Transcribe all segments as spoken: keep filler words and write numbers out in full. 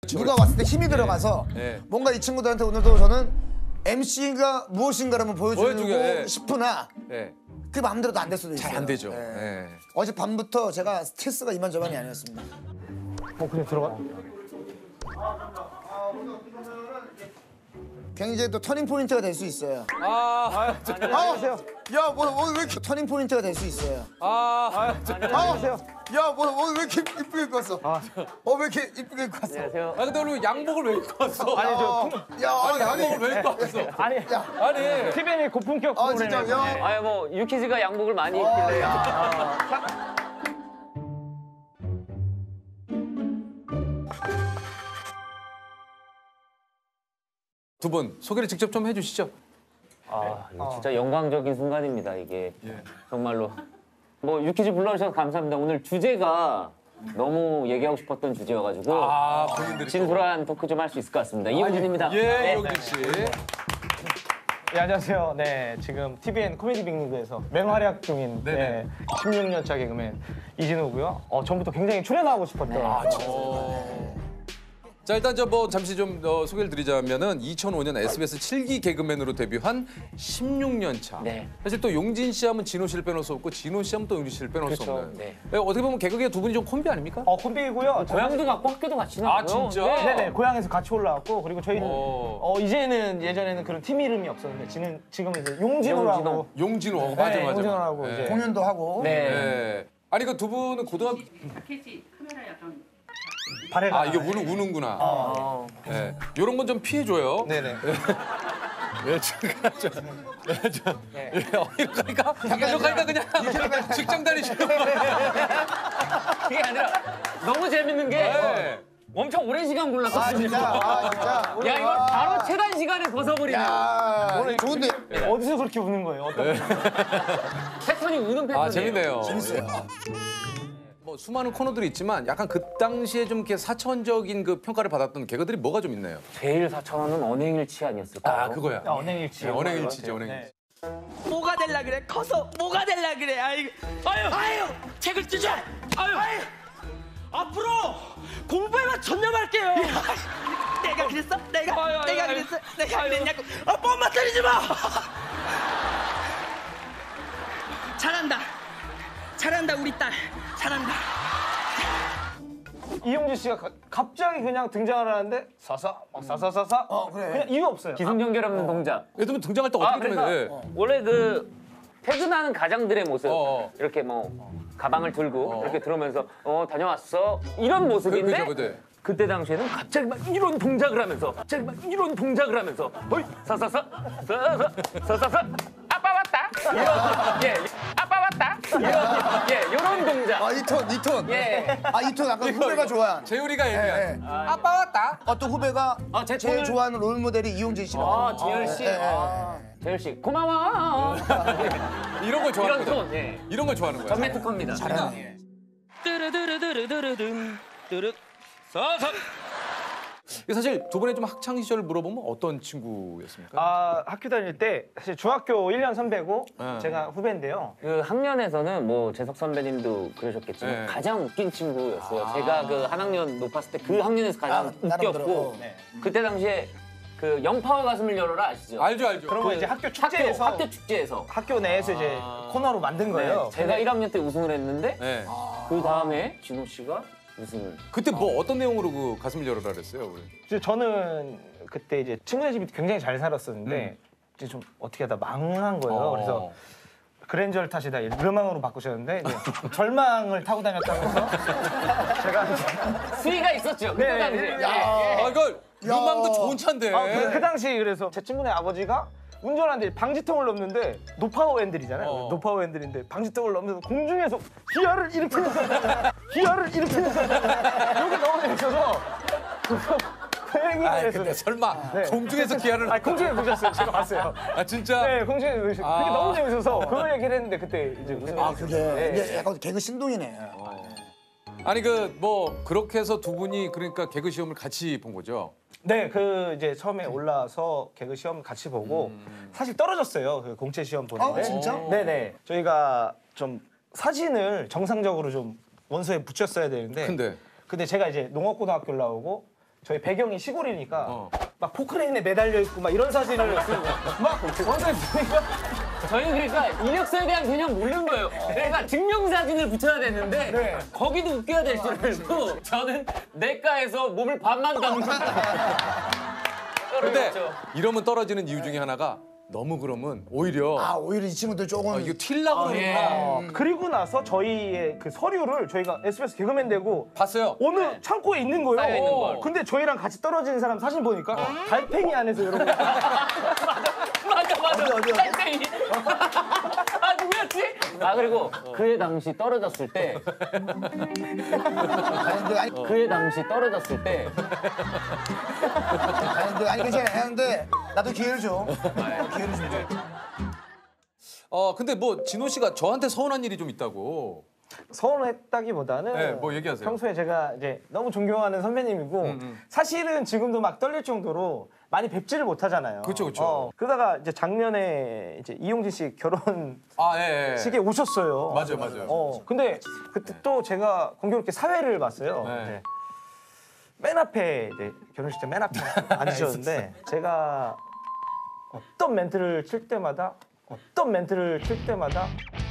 누가 왔을 때 힘이 들어가서 네. 뭔가 이 친구들한테 오늘도 저는 엠씨가 무엇인가를 한번 보여주고 보여주게, 네. 싶으나 네. 그 마음대로도 안 될 수도 있어요. 잘 안 되죠. 네. 네. 어제 밤부터 제가 스트레스가 이만저만이 아니었습니다. 어 그냥 들어가. 굉장히 또 터닝 포인트가 될 수 있어요. 아, 안녕하세요. 야, 뭐, 뭐, 왜 이렇게 터닝 포인트가 될 수 있어요. 아, 안녕하세요. 야, 뭐, 뭐, 왜 이렇게 이쁘게 입고 왔어? 어, 왜 이렇게 이쁘게 입고 왔어? 안녕하세요. 아 근데 오늘 양복을 왜 입고 왔어? 아니 저 어, 야, 아니 아니, 양복을 왜 입고 왔어? 아니 아니. 티비엔의 고품격 아, 프로그램. 진짜, 야. 아니 뭐 유키즈가 양복을 많이 어, 입길래 야. 두 분 소개를 직접 좀 해주시죠. 아 이거 진짜 영광적인 순간입니다 이게 정말로 뭐 유키즈 불러주셔서 감사합니다. 오늘 주제가 너무 얘기하고 싶었던 주제여가지고 아 본인들이. 진솔한 토크 좀 할 수 있을 것 같습니다. 이용진입니다. 예, 네. 이용진 씨. 네, 안녕하세요. 네, 지금 티비엔 코미디 빅리그에서 맹활약 중인 네네. 네, 십육 년 차 개그맨 이진우고요. 어, 전부터 굉장히 출연하고 싶었던. 어. 자 일단 저 뭐 잠시 좀 어, 소개를 드리자면은 이천오 년 에스비에스 칠 기 개그맨으로 데뷔한 십육 년 차. 네. 사실 또 용진 씨 하면 진호 씨를 빼놓을 수 없고 진호 씨 하면 또 용진 씨를 빼놓을 수 그렇죠. 없는. 네. 네, 어떻게 보면 개그계 두 분이 좀 콤비 아닙니까? 어, 콤비이고요. 고향도 같고 학교도 같이 아, 나고요. 진짜? 네. 네네, 고향에서 같이 올라왔고, 그리고 저희는 어. 어, 이제는 예전에는 그런 팀 이름이 없었는데, 지금, 지금 이제 용진호라고. 용진호. 어, 맞아 네, 맞아. 용진호라고 네. 이제. 공연도 하고. 네. 네. 아니 그 두 분은 고등학교 자켓이 카메라 약간 발해가. 아 이게 우는 우는구나. 어. 네. 이런 건 좀 피해줘요. 네네. 예, 제가 저, 예, 저, 예, 어, 이렇게 가니까, 이렇게 가니까 그냥 직장 다니시는 거예요. 그게 아니라 너무 재밌는 게 네. 엄청 오랜 시간 아, 골랐거든요. 진짜. 아, 진짜. 야 이걸 바로 최단 시간에 벗어버리네. 야, 오늘 좋은데. 어디서 그렇게 우는 거예요? 어떤 패턴이 우는 패턴이에요. 아 재밌네요. 재밌어요. 뭐 수많은 코너들이 있지만 약간 그 당시에 좀 이렇게 사천적인 그 평가를 받았던 개그들이 뭐가 좀 있나요? 제일 사천원은 언행일치 아니었을까요? 아 그거야. 아, 언행일치. 네, 언행일치죠, 언행일치. 뭐가 될라 그래? 커서 뭐가 될라 그래? 아이, 아유, 아유, 책을 찢어. 아유, 아유, 앞으로 공부에만 전념할게요. 내가 그랬어? 내가, 아유, 내가 아유, 그랬어? 내가 아유. 그랬냐고? 아, 뻔만 때리지 마. 잘한다, 잘한다 우리 딸, 잘한다. 이용진 씨가 가- 갑자기 그냥 등장을 하는데 사사 막 사사사사 어, 그래. 그냥 이유 없어요. 기승전결 없는 동작. 예를 들면 등장할 때 아, 어떻게 그러니까 되면 예. 원래 그 퇴근하는 가장들의 모습 어. 이렇게 뭐 가방을 들고 어. 이렇게 들어오면서 어 다녀왔어 이런 모습인데 그죠, 그죠. 그때 당시에는 갑자기 막 이런 동작을 하면서 갑자기 막 이런 동작을 하면서 어이 사사사 사사 사사사 아빠 왔다 이런 예 아빠 왔다 이런 예 이런 동작 아, 이 톤, 이 톤. 예. 아, 이 톤 아까 후배가 좋아한. 재율이가 얘기한 예, 예. 아빠 왔다. 어떤 후배가 아, 제 제일 톤을- 좋아하는 롤 모델이 이용진 씨라고. 아 재열 씨 예, 예, 아, 재열 씨 고마워 이런 걸 좋아하는 이런 거죠. 톤 예. 이런 걸 좋아하는 거야. 전매 특허입니다. 잘하네. 뚜르드르드르드르듬 뚜르 사사. 이게 사실 두 분의 좀 학창 시절을 물어보면 어떤 친구였습니까? 아 학교 다닐 때 사실 중학교 일 년 선배고 네. 제가 후배인데요. 그 학년에서는 뭐 재석 선배님도 그러셨겠지만 네. 가장 웃긴 친구였어요. 아. 제가 그 한 학년 높았을 때 그 학년에서 가장 아, 나름 웃겼고 들어. 네. 그때 당시에 그 영파와 가슴을 열어라 아시죠? 알죠, 알죠. 그런 거 이제 학교 축제에서 학교, 학교, 학교 축제에서 내에서 이제 코너로 만든 거예요. 네, 제가 일 학년 때 우승을 했는데 네. 그 다음에 진호 씨가 우승을 그때 뭐 어떤 내용으로 그 가슴을 열어라 그랬어요? 우리? 이제 저는 그때 이제 친구네 집이 굉장히 잘 살았었는데 이제 좀 어떻게 하다 망한 거예요. 어. 그래서 그랜저를 타시다 르망으로 바꾸셨는데 이제 절망을 타고 다녔다면서 제가 이제 수위가 있었죠. 그때 네, 당시에. 네, 예, 예. 아, 이거 유망도 좋은 차인데. 아, 그, 그 당시 그래서 제 친구네 아버지가 운전하는데 방지턱을 넘는데 노파워 핸들이잖아요. 어. 노파워 핸들인데 방지턱을 넘면서 공중에서 기아를 일으키면서 기아를 일으키면서 여기 너무 재밌어서 그 얘기를 아, 했어요. 근데 설마 네. 공중에서 기아를 아, 공중에 보셨어요. 제가 봤어요. 아 진짜? 네, 공중에 보셨어요. 아. 그게 너무 재밌어서 그걸 얘기를 했는데 그때 이제 무슨 아, 그게. 네. 이게 약간 개그 신동이네. 아니 그 뭐 그렇게 해서 두 분이 그러니까 개그 시험을 같이 본 거죠? 네, 그 이제 처음에 올라와서 개그 시험 같이 보고 사실 떨어졌어요. 그 공채 시험 보는데. 아, 진짜? 네네. 저희가 좀 사진을 정상적으로 좀 원서에 붙였어야 되는데. 근데 근데 제가 이제 농업고등학교를 나오고 저희 배경이 시골이니까 어. 막 포크레인에 매달려 있고 막 이런 사진을 막 보내주니까 저희는 그러니까 이력서에 대한 개념 모르는 거예요. 그러니까 증명사진을 붙여야 되는데 네. 거기도 웃겨야 될 줄 알고 저는 내과에서 몸을 반만 담는 근데 이러면 떨어지는 이유 중에 하나가 너무 그러면 오히려 아 오히려 이 친구들 조금 아, 이거 튀려고 아, 예. 그러는구나. 어, 그리고 나서 저희의 그 서류를 저희가 에스비에스 개그맨 되고 봤어요? 어느 창고에 있는 거예요. 쌓여 있는 걸. 근데 저희랑 같이 떨어지는 사람 사진 보니까 달팽이 안에서 이러고 맞아 맞아. 어디, 어디, 어디? 달팽이. 아 누구였지? 아 그리고 그해 당시 떨어졌을 때 아니 근데 아니, 그해 당시 떨어졌을 때 아니 근데 아니 괜찮아 근데 나도 기회를 줘 기회를 좀 줘. 어 근데 뭐 진호 씨가 저한테 서운한 일이 좀 있다고. 서운했다기보다는 네, 뭐 얘기하세요. 평소에 제가 이제 너무 존경하는 선배님이고 음. 사실은 지금도 막 떨릴 정도로 많이 뵙지를 못하잖아요. 그쵸, 그쵸. 어, 그러다가 이제 작년에 이제 이용진 씨 결혼식에 아 예. 예. 오셨어요. 맞아요, 맞아요. 어, 근데 그때 또 제가 공교롭게 사회를 봤어요. 네. 이제 맨 앞에 이제 결혼식 때 맨 앞에 앉으셨는데 제가 어떤 멘트를 칠 때마다 어떤 멘트를 칠 때마다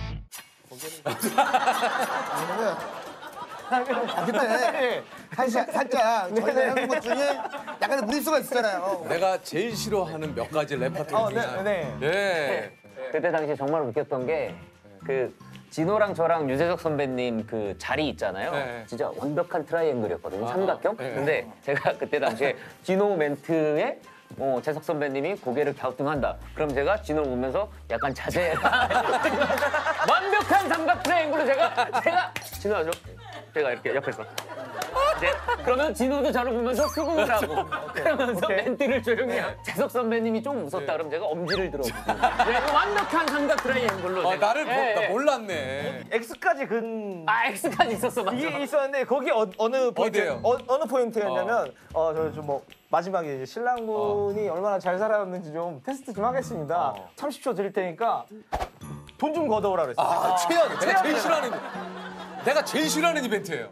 아 근데 살짝 살짝 저희가 네네. 하는 것 중에 약간의 무리수가 있잖아요. 내가 제일 싫어하는 몇 가지 레퍼토리 어, 중에 네, 하나. 네. 예. 그때 당시에 정말 웃겼던 게 그 진호랑 저랑 유재석 선배님 그 자리 있잖아요. 네. 진짜 완벽한 트라이앵글이었거든요. 삼각형. 네. 근데 제가 그때 당시에 진호 멘트에 어, 재석 선배님이 고개를 갸우뚱한다. 그럼 제가 진호 보면서 약간 자제해라. 완벽한 삼각 트라이앵글로 제가 제가 진호 아죠? 제가 이렇게 옆에서. 이제 그러면 진호도 저를 보면서 수긍을 하고 그러면서 오케이. 멘트를 조용히 해요. 재석 선배님이 좀 웃었다 그러면 제가 엄지를 들어보고 네, 완벽한 삼각 트라이앵글로 아, 제가. 나를 모- 예, 나 예. 몰랐네. X까지 근 아 X까지 있었어 맞아. 이게 있었는데 거기 어, 어느 포인트 어디예요? 어, 어느 포인트였냐면 어저좀뭐 마지막에 이제 신랑분이 얼마나 잘 살아왔는지 좀 테스트 좀 하겠습니다. 삼십 초 드릴 테니까 돈 좀 걷어오라 그랬어요. 아, 최악. 내가 제일 최악이야. 싫어하는 내가 제일 싫어하는 이벤트예요.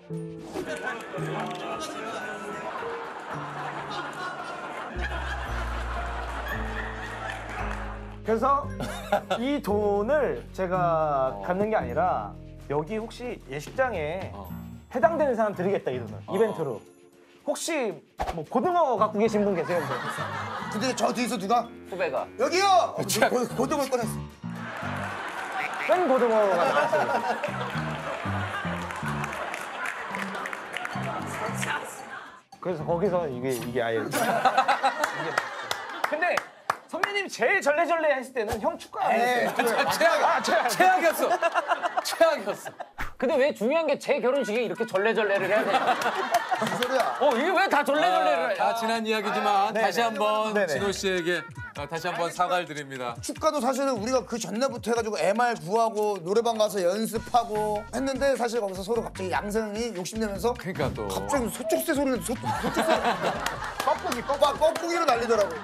그래서 이 돈을 제가 갖는 게 아니라 여기 혹시 예식장에 해당되는 사람 드리겠다 이 돈을 이벤트로. 혹시 뭐 고등어 갖고 계신 분 계세요? 근데 저 뒤에서 누가 후배가 여기요 고- 고등을 꺼냈어. 생 고등어가 나왔어요. 그래서 거기서 이게 이게 아예 이게 근데 선배님 제일 절레절레 했을 때는 형 축가 안 네. 했어요. 최악. 아, 최악. 최악이었어. 최악이었어. 근데 왜 중요한 게 제 결혼식에 이렇게 절레절레를 해야 되냐? 무슨 소리야? 어 이게 왜 다 절레절레를 해? 다 지난 이야기지만 다시 한번 네네. 진호 씨에게 어, 다시 한번 사과를 드립니다. 축가도 사실은 우리가 그 전날부터 해가지고 엠알 구하고 노래방 가서 연습하고 했는데 사실 거기서 서로 갑자기 양생이 욕심내면서 그러니까 또 갑자기 소쪽새 소리를 소, 소쪽새 뻐꾸기 뻐 뻐꾸기로 날리더라고.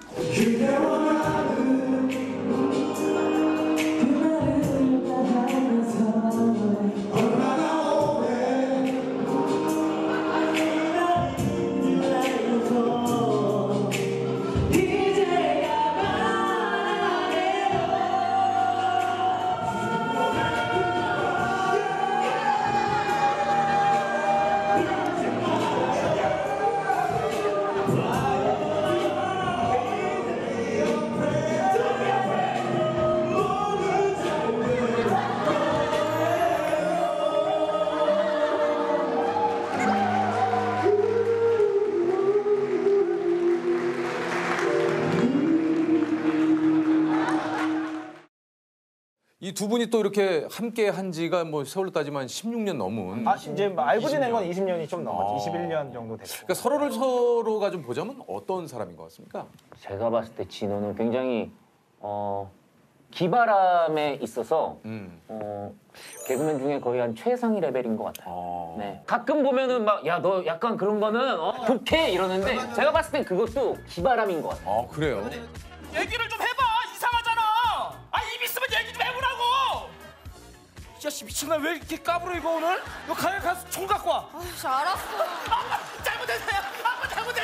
이 두 분이 또 이렇게 함께 한 지가 뭐 세월로 따지면 십육 년 넘은. 아 이제 뭐 알고 지낸 건 이십 년이 좀 아. 넘었죠. 이십일 년 정도 됐고. 그러니까 서로를 서로가 좀 보자면 어떤 사람인 것 같습니까? 제가 봤을 때 진호는 굉장히 어, 기바람에 있어서 음. 어, 개그맨 중에 거의 한 최상위 레벨인 것 같아요. 어. 네. 가끔 보면은 막 야 너 약간 그런 거는 어, 독해 이러는데 제가 봤을 땐 그것도 기바람인 것 같아요. 아 그래요? 얘기를 좀 해봐. 이상하잖아. 아 입 있으면 얘기 좀 해보라고. 이 자식 미친놈 왜 이렇게 까불어 이거 오늘? 너 가게 가서 총 갖고 와. 아씨 알았어. 아, 잘못했어요. 아빠 잘못했어요.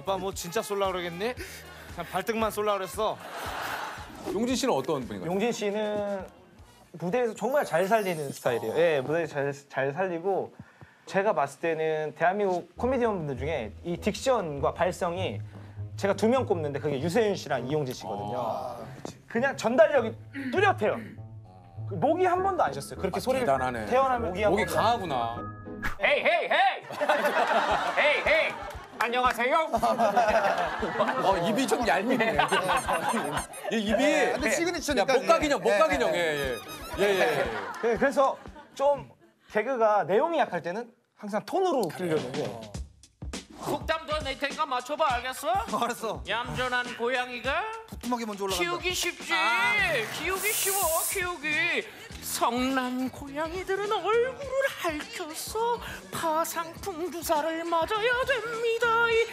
아빠 뭐 진짜 쏠라 그러겠니? 그냥 발등만 쏠라 그랬어. 용진 씨는 어떤 분인가요? 용진 씨는 무대에서 정말 잘 살리는 스타일이에요. 예, 무대에서 잘, 잘 살리고 제가 봤을 때는 대한민국 코미디언 분들 중에 이 딕션과 발성이 제가 두 명 꼽는데 그게 유세윤 씨랑 이용진 씨거든요. 아, 그냥 전달력이 뚜렷해요. 그 목이 한 번도 안 쉬었어요. 그렇게 소리를 대단하네. 태어나면 목이 한 목이 번도 안 강하구나. 헤이 헤이 헤이 헤이 헤이 안녕하세요. 어, 입이 좀 얄밉네. 이 입이 근데 야, 시그니처니까. 목각인형, 예, 목각인형. 예, 예, 예. 예, 예. 예. 그- 그래서 좀 개그가 내용이 약할 때는 항상 톤으로 웃기려고. 국담도 낼 테니까 맞춰봐 알겠어? 알았어. 얌전한 고양이가 부뚜막이 먼저 올라간다. 키우기 쉽지. 키우기 쉬워 키우기. 성난 고양이들은 얼굴을 핥혀서 파상풍 주사를 맞아야 됩니다. 이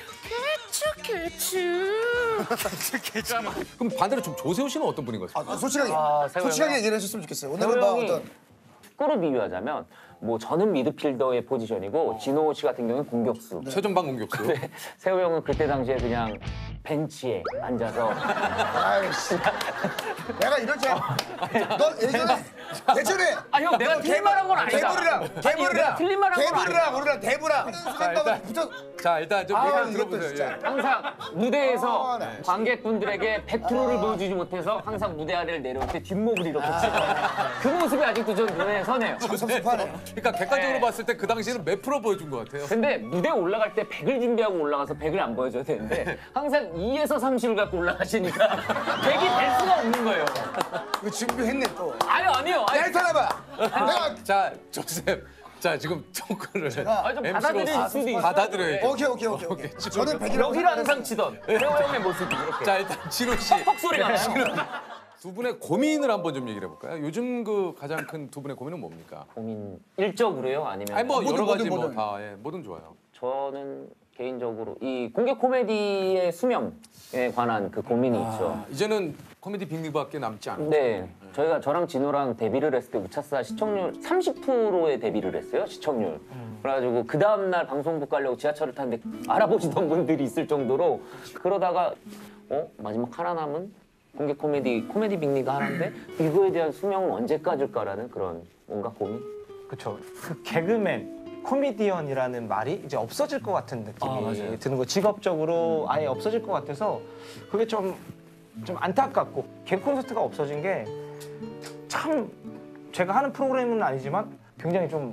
개츠 개츠. 그럼 반대로 좀 조세호 씨는 어떤 분인 것 같아요? 아, 솔직하게 아, 세호 솔직하게 형이요? 얘기를 해줬으면 좋겠어요. 세호 오늘은 막 형이 어떤 축구로 비유하자면 뭐 저는 미드필더의 포지션이고 진호 씨 같은 경우는 공격수. 최전방 공격수. 네, 세호 형은 그때 당시에 그냥 벤치에 앉아서 아이씨. 내가 이럴 줄. 너 예전에 예전에. 아, 형, 내가 틀린 말한 건 아니다. 개불이랑 아니, 개불이랑 내가 틀린 말한 건 개불이랑 우리랑 대부랑 일단- 붙어. 자, 일단 좀 아, 얘기 이것도 들어보세요. 진짜. 예. 항상 무대에서 아, 네. 관객분들에게 백 퍼센트를 보여주지 못해서 항상 무대 아래를 내려올 때 뒷목을 이렇게 치고 그 모습이 아직도 전 눈에 선해요. 섭섭하네. 그러니까 객관적으로 네. 봤을 때 그 당시에는 몇 프로 보여준 것 같아요. 근데 무대에 올라갈 때 백을 준비하고 올라가서 백을 안 보여줘야 되는데 항상 이에서 삼십을 갖고 올라가시니까 백이 될 수가 없는 거예요. 이거 준비했네 또. 아니요, 아니요. 아니, 야, 이탈해봐. 내가 자, 조셉. 자, 지금 토크를 아, 좀 받아들일 수도 있어요. 받아들여야죠. 오케이 오케이 오케이 오케이. 저는 백이라고 여기를 항상 치던 세호 형의 모습이 이렇게 자, 일단 진호 씨. 퍽 소리가 나요. 두 분의 고민을 한번 좀 얘기를 해볼까요? 요즘 그 가장 큰 두 분의 고민은 뭡니까? 고민 일적으로요? 아니면 아니 뭐 뭐든, 여러 가지 뭐든, 뭐 뭐든. 다 예, 뭐든 좋아요. 저는 개인적으로 이 공개 코미디의 수명에 관한 그 고민이 있죠. 이제는 코미디 빅리그밖에 남지 않았죠. 네, 저희가 저랑 진호랑 데뷔를 했을 때 우차사 시청률 삼십 퍼센트에 데뷔를 했어요, 시청률. 그래가지고 그 다음날 방송국 가려고 지하철을 탔는데 알아보시던 분들이 있을 정도로 그러다가 어? 마지막 하나 남은 공개 코미디, 코미디 빅리그 하나인데 이거에 대한 수명은 언제까지일까라는 그런 뭔가 고민? 그렇죠. 그 개그맨, 코미디언이라는 말이 이제 없어질 것 같은 느낌이 아, 맞아요. 드는 거. 직업적으로 아예 없어질 것 같아서 그게 좀 좀 안타깝고 개그 콘서트가 없어진 게 참 제가 하는 프로그램은 아니지만 굉장히 좀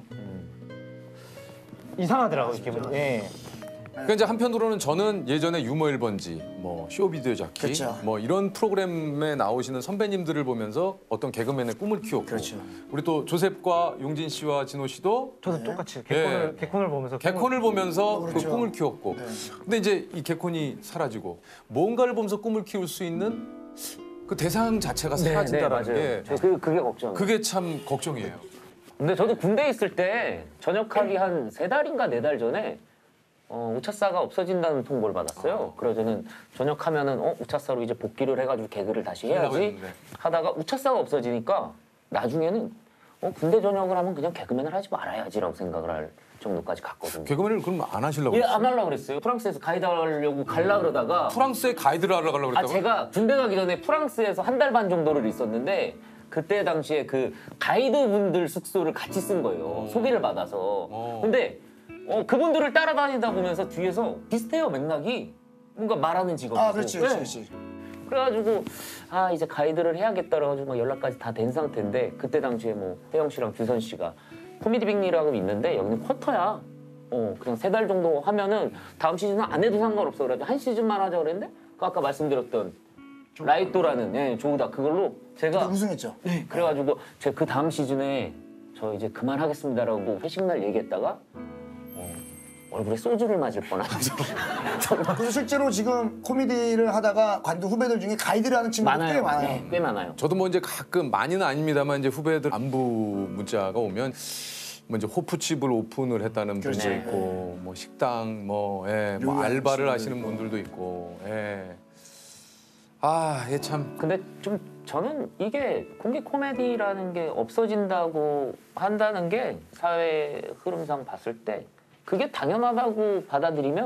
이상하더라고요 기분이. 예. 그러니까 이제 한편으로는 저는 예전에 유머 일 번지, 뭐 쇼비디오 자키, 그렇죠. 뭐 이런 프로그램에 나오시는 선배님들을 보면서 어떤 개그맨의 꿈을 키웠고, 그렇죠. 우리 또 조셉과 용진 씨와 진호 씨도 저도 똑같이 개콘을 예. 개콘을 보면서 개콘을 보면서 그 그렇죠. 꿈을 키웠고, 근데 이제 이 개콘이 사라지고 뭔가를 보면서 꿈을 키울 수 있는 그 대상 자체가 사라진다라는 게 저 그, 그게 걱정. 그게 참 걱정이에요. 근데 저도 군대에 있을 때 전역하기 한 세 달인가 네 달 전에 어, 우차사가 없어진다는 통보를 받았어요. 그래서 저는 전역하면은 어, 우차사로 이제 복귀를 해가지고 개그를 다시 하려고 해야지 했는데. 하다가 우차사가 없어지니까 나중에는 어, 군대 전역을 하면 그냥 개그맨을 하지 말아야지라고 생각을 할 정도까지 갔거든요. 개그맨을 그럼 안 하시려고 예, 그랬어요? 안 하려고 그랬어요. 프랑스에서 가이드 하려고 갈라 그러다가 프랑스에 가이드를 하려고 아, 그랬다고? 제가 군대 가기 전에 프랑스에서 한 달 반 정도를 있었는데 그때 당시에 그 가이드분들 숙소를 같이 쓴 거예요. 소개를 받아서. 어. 근데 어, 그분들을 따라다니다 보면서 뒤에서 비슷해요, 맥락이. 뭔가 말하는 직업이고. 아 그렇지 그렇지 네. 그렇지. 그래가지고 아 이제 가이드를 해야겠다 그래가지고 막 연락까지 다 된 상태인데 그때 당시에 뭐 혜영 씨랑 규선 씨가 코미디 빅리라고 있는데 여기는 쿼터야. 어 그냥 세 달 정도 하면은 다음 시즌은 안 해도 상관없어. 그래가지고 한 시즌만 하자 그랬는데 그 아까 말씀드렸던 라이토라는 예, 조우다 그걸로 제가 우승했죠. 네, 그래가지고 제가 그 다음 시즌에 저 이제 그만하겠습니다라고 회식 날 얘기했다가 어, 얼굴에 소주를 맞을 뻔한 정말 그래서 실제로 지금 코미디를 하다가 관두 후배들 중에 가이드를 하는 친구들 꽤 많아요. 많아요. 네, 꽤 많아요. 저도 뭐 이제 가끔 많이는 아닙니다만 이제 후배들 안부 문자가 오면 뭐 이제 호프집을 오픈을 했다는 분도 그렇죠. 있고 뭐 식당 뭐, 예, 뭐 요리하는 알바를 친구도 하시는 있고. 분들도 있고 예. 아, 예 참. 근데 좀 저는 이게 공개 코미디라는 게 없어진다고 한다는 게 사회 흐름상 봤을 때 그게 당연하다고 받아들이면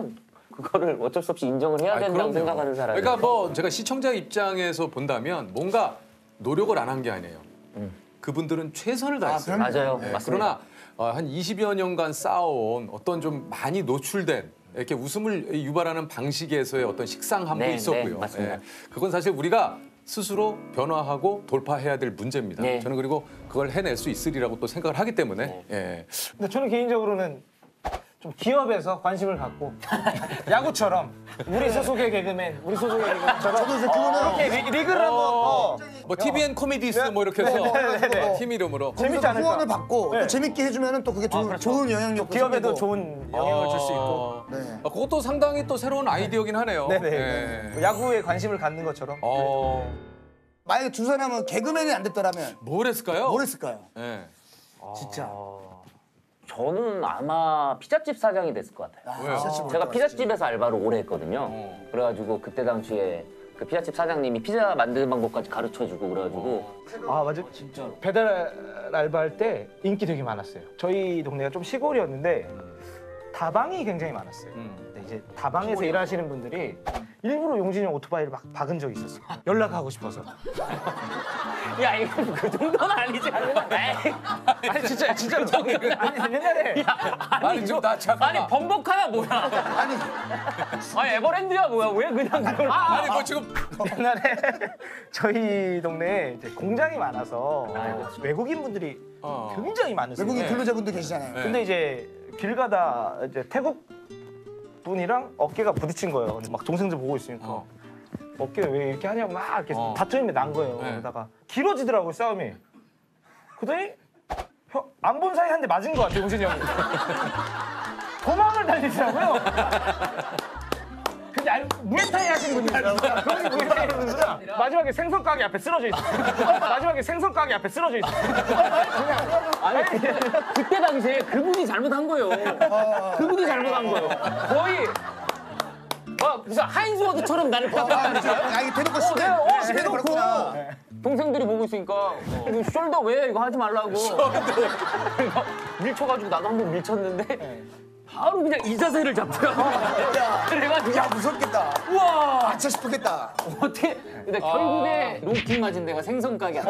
그거를 어쩔 수 없이 인정을 해야 아니, 된다고 그럼요. 생각하는 사람이. 그러니까 뭐 제가 시청자 입장에서 본다면 뭔가 노력을 안 한 게 아니에요. 그분들은 최선을 다했어요. 맞아요, 네, 맞습니다. 그러나 어, 한 이십여 년간 쌓아온 어떤 좀 많이 노출된 이렇게 웃음을 유발하는 방식에서의 어떤 식상함도 네, 있었고요. 네, 맞습니다. 그건 사실 우리가 스스로 변화하고 돌파해야 될 문제입니다. 네. 저는 그리고 그걸 해낼 수 있으리라고 또 생각을 하기 때문에 예. 근데 저는 개인적으로는 좀 기업에서 관심을 갖고 야구처럼 우리 소속의 개그맨, 우리 소속의 개그맨처럼 저도 이제 그거는 이렇게 리, 리그를 한번 어, 뭐 티비엔 코미디스 뭐 이렇게 해서 네. 팀 이름으로 재밌지 거기서 않을까? 후원을 받고 네. 또 재밌게 해주면 또 그게 조, 좋은 영향력도 기업에도 생기고. 좋은 영향을 줄 수 있고 어, 네. 아, 그것도 상당히 또 새로운 아이디어긴 하네요. 네네. 예. 뭐 야구에 관심을 갖는 것처럼 어, 만약에 두 사람은 개그맨이 안 됐더라면 뭘 했을까요? 뭘 했을까요? 예. 진짜. 저는 아마 피자집 사장이 됐을 것 같아요. 왜요? 진짜 제가 모르겠다, 피자집에서 알바를 오래 했거든요. 어. 그래가지고 그때 당시에 그 피자집 사장님이 피자 만드는 방법까지 가르쳐주고 그래가지고 아 맞아 진짜 배달 알바할 때 인기 되게 많았어요. 저희 동네가 좀 시골이었는데 다방이 굉장히 많았어요. 음. 근데 이제 다방에서 일하시는 분들이 일부러 용진이 형 오토바이를 막 박은 적이 있었어요. 연락하고 싶어서. 야 이거 그 정도는 아니지. 에이. 아니 진짜 진짜로. 아니 옛날에 아니 지금 나 잠깐만. 아니 범벅하야 뭐야? 아니 아니 에버랜드야 뭐야? 왜 그냥 그걸? 아니 뭐 지금 옛날에 저희 동네에 이제 공장이 많아서 외국인 분들이 어. 굉장히 많으세요. 외국인 네. 근로자분들 계시잖아요. 네. 근데 이제 길 가다 이제 태국 분이랑 어깨가 부딪힌 거예요. 근데 막 동생들 보고 있으니까 어. 어깨 왜 이렇게 하냐고 막 이렇게 어. 다툼이 난 거예요. 네. 그러다가 길어지더라고요 싸움이. 그러더니 안 본 사이 한 대 맞은 것 같아요 용진이 형이. 도망을 달리더라고요. 근데 아니 무에타이 하신 분이더라고요. 그분이 무에타이 하는 분이라 마지막에 생선 가게 앞에 쓰러져 있어요. 마지막에 생선 가게 앞에 쓰러져 있어요. 아니 그때 당시에 그분이 잘못한 거예요. 그분이 잘못한 거예요. 거의 막 무슨 하인즈워드처럼 나를 펴갔다니까. 아 이게 대놓고 시대. 어, 네, 어, 시대는 대놓고. 그렇구나. 동생들이 보고 있으니까 이거 숄더 왜 이거 하지 말라고. 그러니까 밀쳐가지고 나도 한 번 밀쳤는데 바로 그냥 이 자세를 잡더라고. 그래가지고 야 무섭겠다. 우와 아차 싶었겠다. 어떻게? 근데 결국에 롱킹 맞은 데가 생선 가게.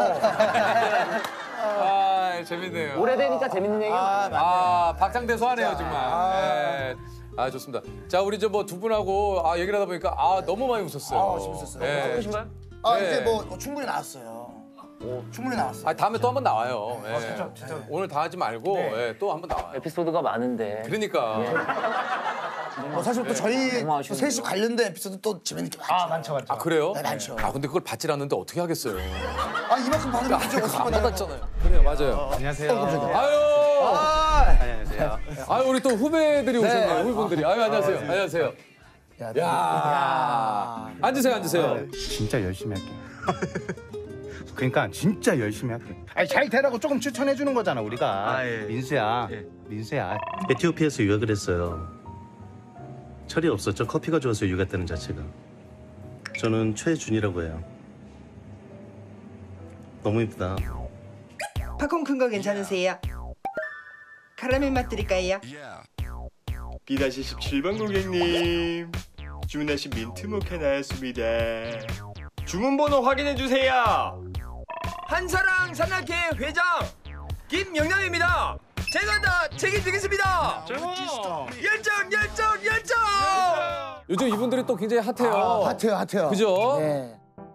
아 재밌네요. 오래되니까 재밌는 얘기. 아 박장대소하네요 정말. 네. 아 좋습니다. 자 우리 저 뭐 두 분하고 아 얘기를 하다 보니까 아 너무 많이 웃었어요. 아, 재밌었어요. 네. 보신가요? 아 네. 이제 뭐 충분히 나왔어요. 충분히 나왔어요. 아 다음에 또 한 번 나와요. 예. 진짜, 진짜. 오늘 다 하지 말고 네. 예, 또 한 번 나와요. 에피소드가 많은데. 그러니까 뭐 사실 또 저희 너무 또 아쉬운데요. 셋이 관련된 에피소드 또 재밌는 게 많죠. 아 많죠 많죠. 아 그래요? 네, 많죠. 아 근데 그걸 받질 않는데 어떻게 하겠어요? 아 이만큼 받으면 되죠. 안 오십만 원. 받았잖아요. 그래요 맞아요. 안녕하세요. 아유 아, 안녕하세요. 아유 우리 또 후배들이 오셨네요. 후배분들이. 아유 안녕하세요. 안녕하세요. 야, 야 앉으세요 앉으세요. 진짜 열심히 할게요. 그러니까 진짜 열심히 할게요. 아니 잘 되라고 조금 추천해 주는 거잖아 우리가. 아, 예. 민수야, 민수야. 에티오피아에서 유학을 했어요. 철이 없었죠. 커피가 좋아서 유학 갔다는 자체가. 저는 최준이라고 해요. 너무 이쁘다. 팝콘 큰 거 괜찮으세요? 카라멜 맛 드릴까요? 비 십칠 번 고객님, 주문하신 민트 모카 나왔습니다. 주문번호 확인해주세요. 한사랑 산악회 회장 김영남입니다. 제가 다 책임지겠습니다. 열정 열정 열정. 요즘 이분들이 또 굉장히 핫해요. 아, 핫해요, 핫해요. 그죠? 네.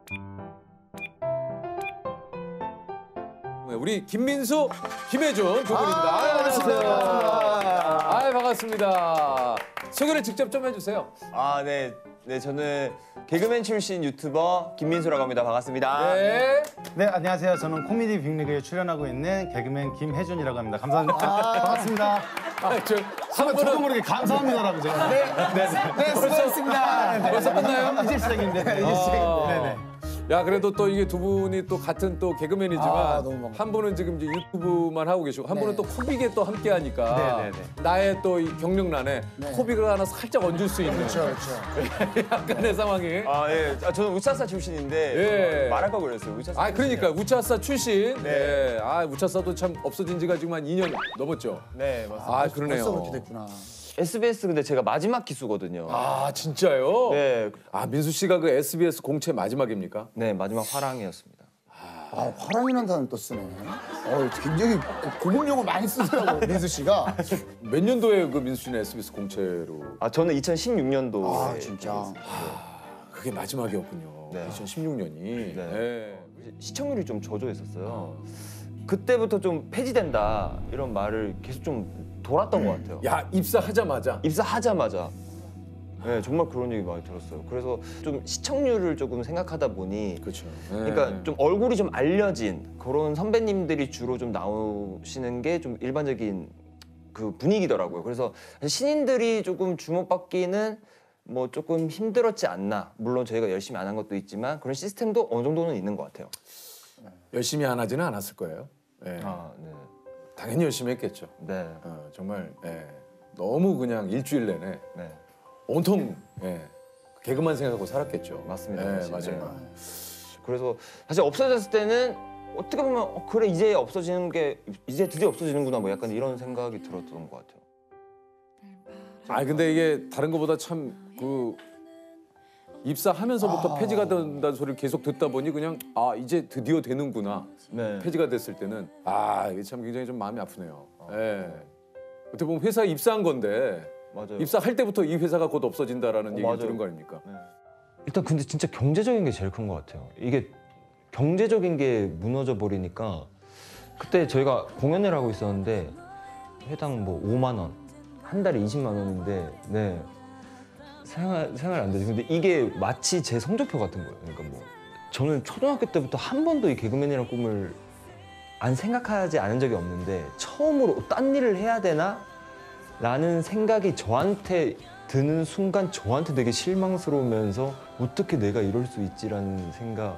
우리 김민수, 김혜준 두 분입니다. 아, 아유, 안녕하세요. 반갑습니다. 아유, 반갑습니다. 소개를 직접 좀 해주세요. 아, 네. 네, 저는 개그맨 출신 유튜버 김민수라고 합니다. 반갑습니다. 네. 네 안녕하세요. 저는 코미디 빅리그에 출연하고 있는 개그맨 김혜준이라고 합니다. 감사합니다. 반갑습니다. 아, 저, 한 저도 분은 모르게 감사합니다라고 제가. 네, 네, 네, 수고했습니다. 벌써 끝나요? 이제 시작인데. 이제 아. 시작인데. 네네. 야, 그래도 또 이게 두 분이 또 같은 또 개그맨이지만 아, 너무 반갑다. 한 분은 지금 이제 유튜브만 하고 계시고 한 네. 분은 또 코빅에 또 함께 하니까 네, 네, 네. 나의 또 이 경력란에 네. 코빅을 하나 살짝 얹을 수 있는 그렇죠, 그렇죠. 약간의 상황이. 아, 예. 아, 저는 우차사 출신인데 예. 말할 걸 그랬어요. 우차사. 아, 그러니까 우차사 출신. 네. 네. 아, 우차사도 참 없어진 지가 지금 한 이 년 넘었죠. 네, 맞습니다. 아, 그러네요. 벌써 그렇게 됐구나. 에스비에스 근데 제가 마지막 기수거든요. 아 진짜요? 네. 아 민수 씨가 그 에스비에스 공채 마지막입니까? 네, 마지막 화랑이었습니다. 아, 화랑이라는 단어를 또 쓰네. 어, 굉장히 고급 용어 많이 쓰더라고, 민수 씨가. 몇 년도에 그 민수 씨는 에스비에스 공채로? 아, 저는 이천십육 년도에. 아, 진짜. 아, 그게 마지막이었군요. 네. 이천십육 년이. 네. 시청률이 좀 저조했었어요. 그때부터 좀 폐지된다 이런 말을 계속 좀 돌았던 것 같아요. 야 입사하자마자? 입사하자마자. 네, 정말 그런 얘기 많이 들었어요. 그래서 좀 시청률을 조금 생각하다 보니, 그렇죠. 그러니까 네. 좀 얼굴이 좀 알려진 그런 선배님들이 주로 좀 나오시는 게 좀 일반적인 그 분위기더라고요. 그래서 신인들이 조금 주목받기는 뭐 조금 힘들었지 않나. 물론 저희가 열심히 안 한 것도 있지만 그런 시스템도 어느 정도는 있는 것 같아요. 열심히 안 하지는 않았을 거예요. 네. 아, 네. 당연히 열심히 했겠죠. 네. 어, 정말 네. 너무 그냥 일주일 내내 네. 온통 예, 개그만 생각하고 살았겠죠. 맞습니다. 네, 사실. 맞아요. 네. 그래서 사실 없어졌을 때는 어떻게 보면 어, 그래 이제 없어지는 게 이제 드디어 없어지는구나 뭐 약간 이런 생각이 들었던 것 같아요. 아 근데 이게 다른 것보다 참 그 입사하면서부터 아. 폐지가 된다는 소리를 계속 듣다 보니 그냥 아 이제 드디어 되는구나. 네. 폐지가 됐을 때는 아 이게 참 굉장히 좀 마음이 아프네요. 예. 어떻게 보면 회사에 입사한 건데 맞아요. 입사할 때부터 이 회사가 곧 없어진다라는 어, 얘기 맞아요. 들은 거 아닙니까? 네. 일단 근데 진짜 경제적인 게 제일 큰 것 같아요. 이게 경제적인 게 무너져 버리니까 그때 저희가 공연을 하고 있었는데 회당 뭐 오만 원, 한 달에 이십만 원인데 네 생활 생활 안 되죠. 근데 이게 마치 제 성적표 같은 거예요. 그러니까 뭐 저는 초등학교 때부터 한 번도 이 개그맨이라는 꿈을 안 생각하지 않은 적이 없는데 처음으로 딴 일을 해야 되나? 라는 생각이 저한테 드는 순간 저한테 되게 실망스러우면서 어떻게 내가 이럴 수 있지라는 생각이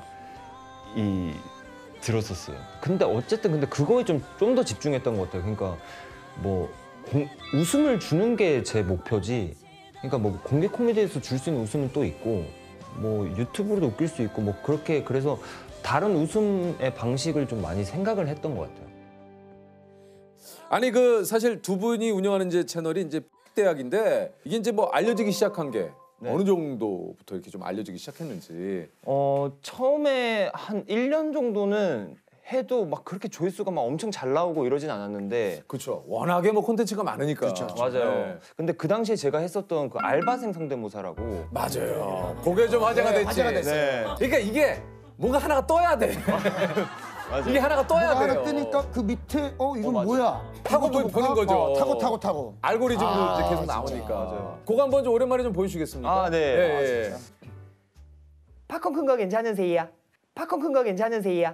들었었어요. 근데 어쨌든 근데 그거에 좀 좀 더 집중했던 것 같아요. 그러니까 뭐 공, 웃음을 주는 게 제 목표지. 그러니까 뭐 공개 코미디에서 줄 수 있는 웃음은 또 있고 뭐 유튜브로도 웃길 수 있고 뭐 그렇게 그래서 다른 웃음의 방식을 좀 많이 생각을 했던 것 같아요. 아니 그 사실 두 분이 운영하는 이제 채널이 이제 대학인데 이게 이제 뭐 알려지기 시작한 게 네. 어느 정도부터 이렇게 좀 알려지기 시작했는지. 어 처음에 한 일 년 정도는 해도 막 그렇게 조회수가 막 엄청 잘 나오고 이러진 않았는데. 그렇죠. 워낙에 뭐 콘텐츠가 많으니까. 그렇죠. 맞아요. 네. 근데 그 당시에 제가 했었던 그 알바생 성대모사라고. 맞아요. 그게 좀 화제가 네, 됐지. 화제가 됐어요. 네. 그러니까 이게 뭔가 하나가 떠야 돼. 이게 하나가 떠야 뭐가 돼요. 하나 뜨니까 그 밑에 어 이건 어, 맞아. 뭐야? 타고 이것도 보- 보는 볼까? 거죠. 어, 타고 타고 타고. 알고리즘으로 아, 이제 계속 진짜. 나오니까. 맞아요. 그거 한번 좀 오랜만에 좀 보여주시겠습니까? 아, 네. 예, 아, 예. 팝콘 큰 거 괜찮으세요? 팝콘 큰 거 괜찮으세요?